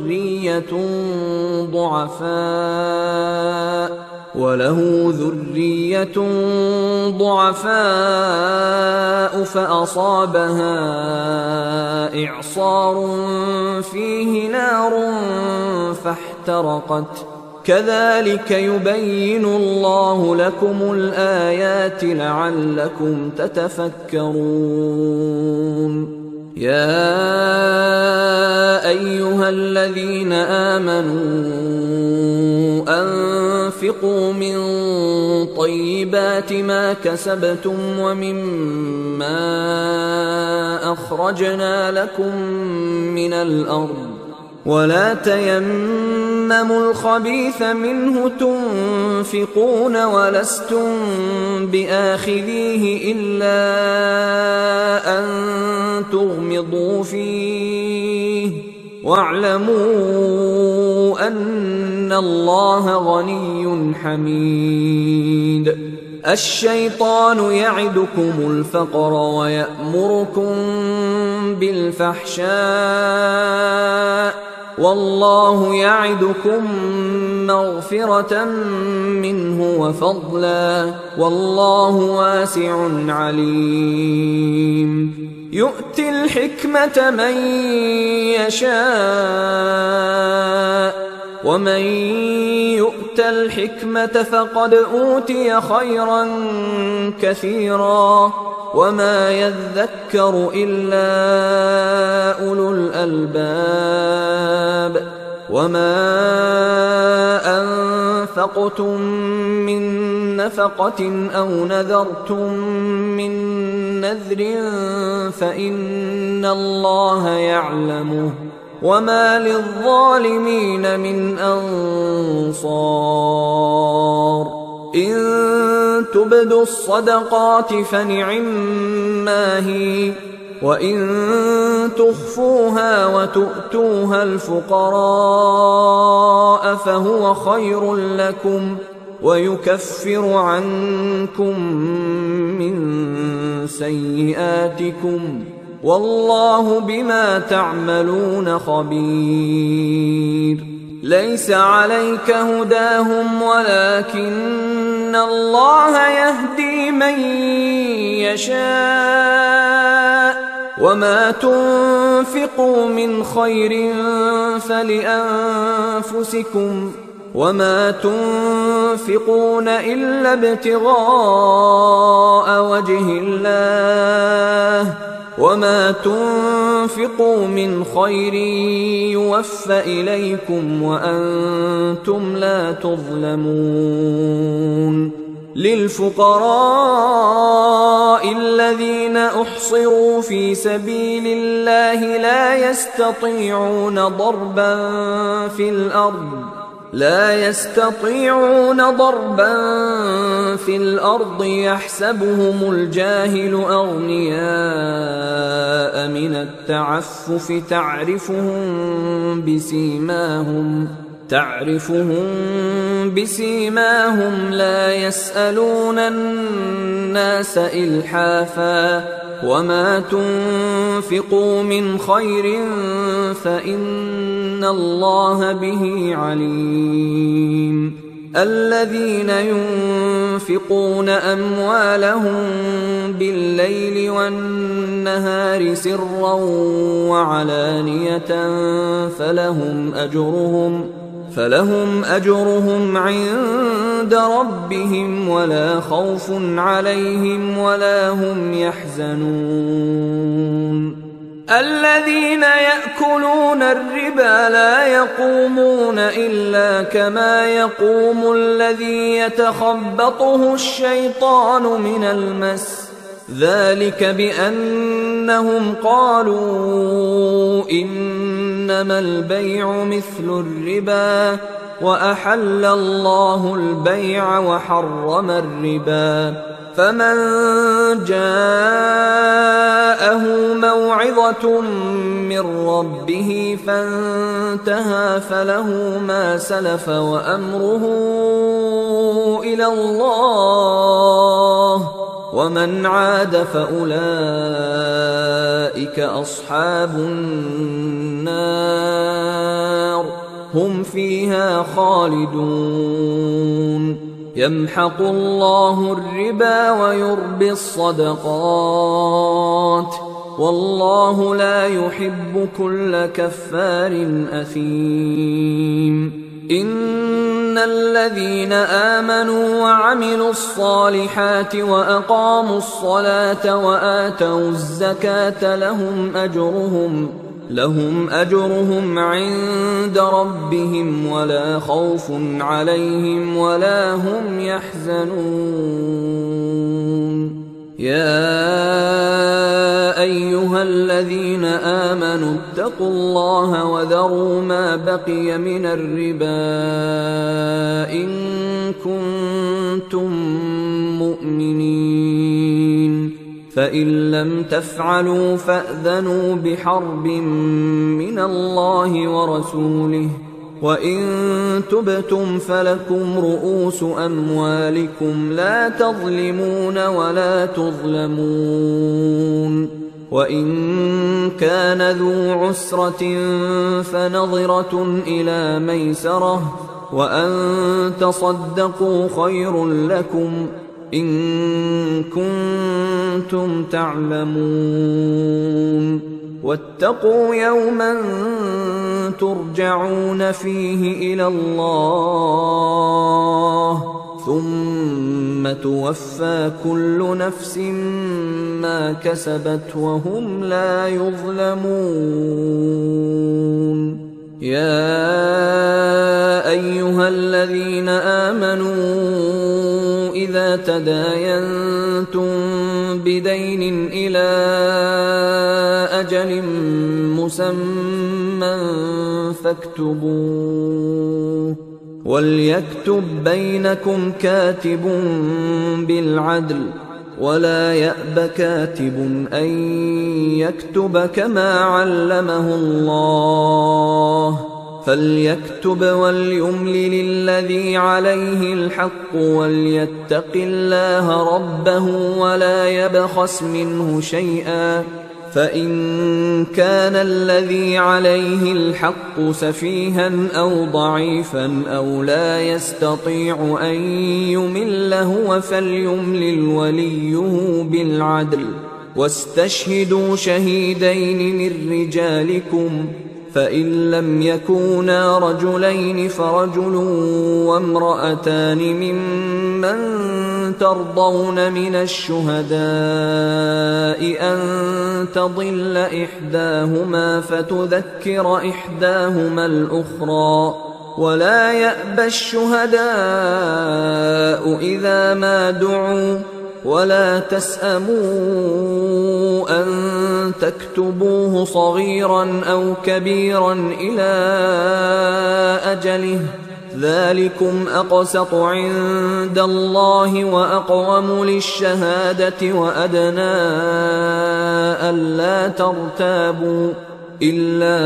ذرية ضعفاء فأصابها إعصار فيه نار فاحترقت كذلك يبين الله لكم الآيات لعلكم تتفكرون. يا أيها الذين آمنوا أنفقوا من طيبات ما كسبتم ومما أخرجنا لكم من الأرض ولا تيمموا الخبيث منه تنفقون ولستم بآخذيه إلا أن تغمضوا فيه واعلموا أن الله غني حميد. الشيطان يعدكم الفقر ويأمركم بالفحشاء والله يعدكم مغفرة منه وفضلا والله واسع عليم. يؤتي الحكمة من يشاء ومن يؤت الحكمة فقد أوتي خيرا كثيرا وما يذكر إلا أولو الألباب. وما أنفقتم من نفقة أو نذرتم من نذر فإن الله يعلمه وما للظالمين من أنصار. إن تبدوا الصدقات فنعما هي وإن تخفوها وتؤتوها الفقراء فهو خير لكم ويكفر عنكم من سيئاتكم والله بما تعملون خبير. ليس عليك هداهم ولكن الله يهدي من يشاء وما تنفقوا من خير فلأنفسكم وما تنفقون إلا ابتغاء وجه الله وما تنفقوا من خير يوفى إليكم وأنتم لا تظلمون. للفقراء الذين أحصروا في سبيل الله لا يستطيعون ضربا في الأرض يحسبهم الجاهل أغنياء من التعفف تعرفهم بسيماهم لا يسألون الناس إلحافا وما تنفقوا من خير فإن الله به عليم. الذين ينفقون أموالهم بالليل والنهار سرا وعلانية فلهم أجرهم عند ربهم ولا خوف عليهم ولا هم يحزنون. الذين يأكلون الربا لا يقومون إلا كما يقوم الذي يتخبطه الشيطان من المس، ذلك بأنهم قالوا إنما البيع مثل الربا وأحل الله البيع وحرم الربا. فمن جاءه موعظة من ربه فانتهى فله ما سلف وأمره إلى الله، ومن عاد فأولئك أصحاب النار هم فيها خالدون. يمحق الله الربا ويربي الصدقات والله لا يحب كل كفار أثيم. إن الذين آمنوا وعملوا الصالحات وأقاموا الصلاة وآتوا الزكاة لهم أجرهم عند ربهم ولا خوف عليهم ولا هم يحزنون. يا أيها الذين آمنوا اتقوا الله وذروا ما بقي من الربا إن كنتم مؤمنين، فإن لم تفعلوا فأذنوا بحرب من الله ورسوله، وإن تبتم فلكم رؤوس أموالكم لا تظلمون ولا تظلمون. وإن كان ذو عسرة فنظرة إلى ميسرة وأن تصدقوا خير لكم إن كنتم تعلمون. واتقوا يوما ترجعون فيه إلى الله ثم توفى كل نفس ما كسبت وهم لا يظلمون. يا أيها الذين آمنوا إذا تداينتم بدين إلى أجل مسمى فاكتبوه، وليكتب بينكم كاتب بالعدل ولا يأب كاتب أن يكتب كما علمه الله، فليكتب وليملل الذي عليه الحق وليتق الله ربه ولا يبخس منه شيئا، فإن كان الذي عليه الحق سفيها أو ضعيفا أو لا يستطيع أن يمل هو فليملل وليه بالعدل، واستشهدوا شهيدين من رجالكم، فإن لم يكونا رجلين فرجل وامرأتان ممن ترضون من الشهداء أن تضل إحداهما فتذكر إحداهما الأخرى، ولا يأبى الشهداء إذا ما دعوا، ولا تسأموا أن تكتبوه صغيرا أو كبيرا إلى أجله، ذلكم أقسط عند الله وأقوم للشهادة وأدنى ألا ترتابوا، إلا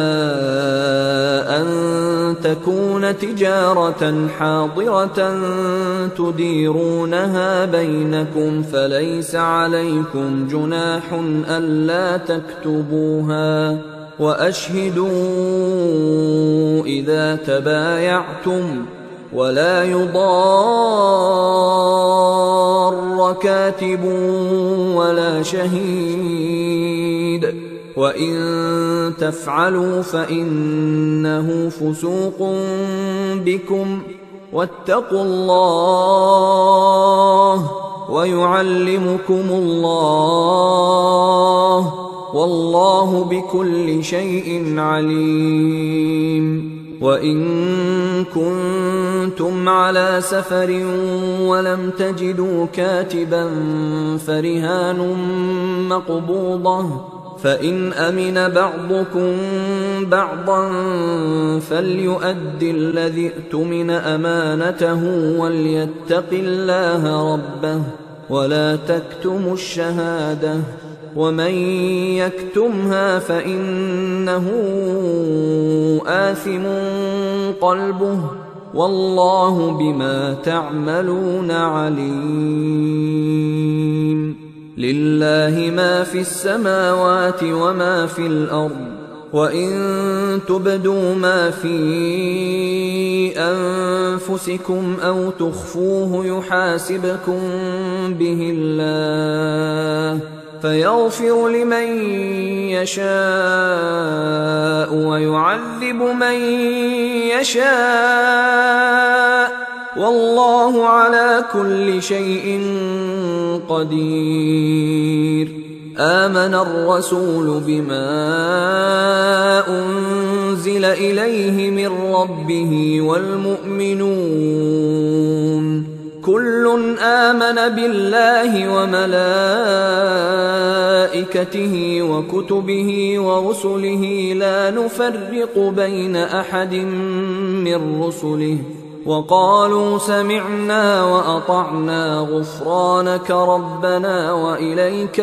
أن تكون تجارة حاضرة تديرونها بينكم فليس عليكم جناح ألا تكتبوها، وأشهدوا إذا تبايعتم، ولا يضار كاتب ولا شهيد، وإن تفعلوا فإنه فسوق بكم، واتقوا الله ويعلمكم الله، والله بكل شيء عليم. وإن كنتم على سفر ولم تجدوا كاتبا فرهان مقبوضة، فإن أمن بعضكم بعضا فليؤد الذي ائتمن أمانته وليتق الله ربه ولا تكتموا الشهادة، ومن يكتمها فإنه آثم قلبه، والله بما تعملون عليم. لله ما في السماوات وما في الأرض، وإن تبدوا ما في أنفسكم أو تخفوه يحاسبكم به الله، فيغفر لمن يشاء ويعذب من يشاء، والله على كل شيء قدير. آمن الرسول بما أنزل إليه من ربه والمؤمنون كل آمن بالله وملائكته وكتبه ورسله لا نفرق بين أحد من رسله، وقالوا سمعنا وأطعنا غفرانك ربنا وإليك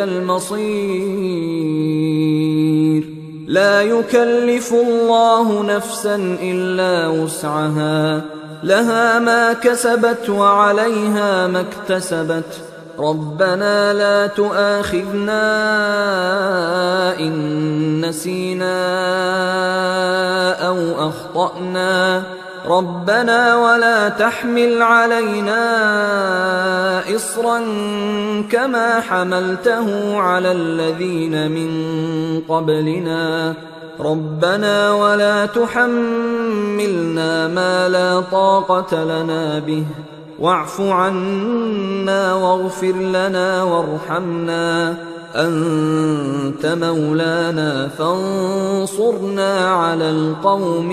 المصير. لا يكلف الله نفسا إلا وسعها، لها ما كسبت وعليها ما اكتسبت. ربنا لا تؤاخذنا إن نسينا أو أخطأنا، ربنا ولا تحمل علينا إصرا كما حملته على الذين من قبلنا، ربنا ولا تحملنا ما لا طاقة لنا به، واعف عنا واغفر لنا وارحمنا، أنت مولانا فانصرنا على القوم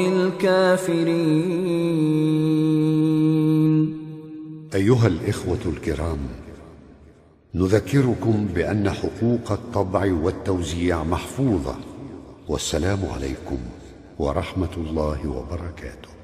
الكافرين. أيها الإخوة الكرام، نذكركم بأن حقوق الطبع والتوزيع محفوظة، والسلام عليكم ورحمة الله وبركاته.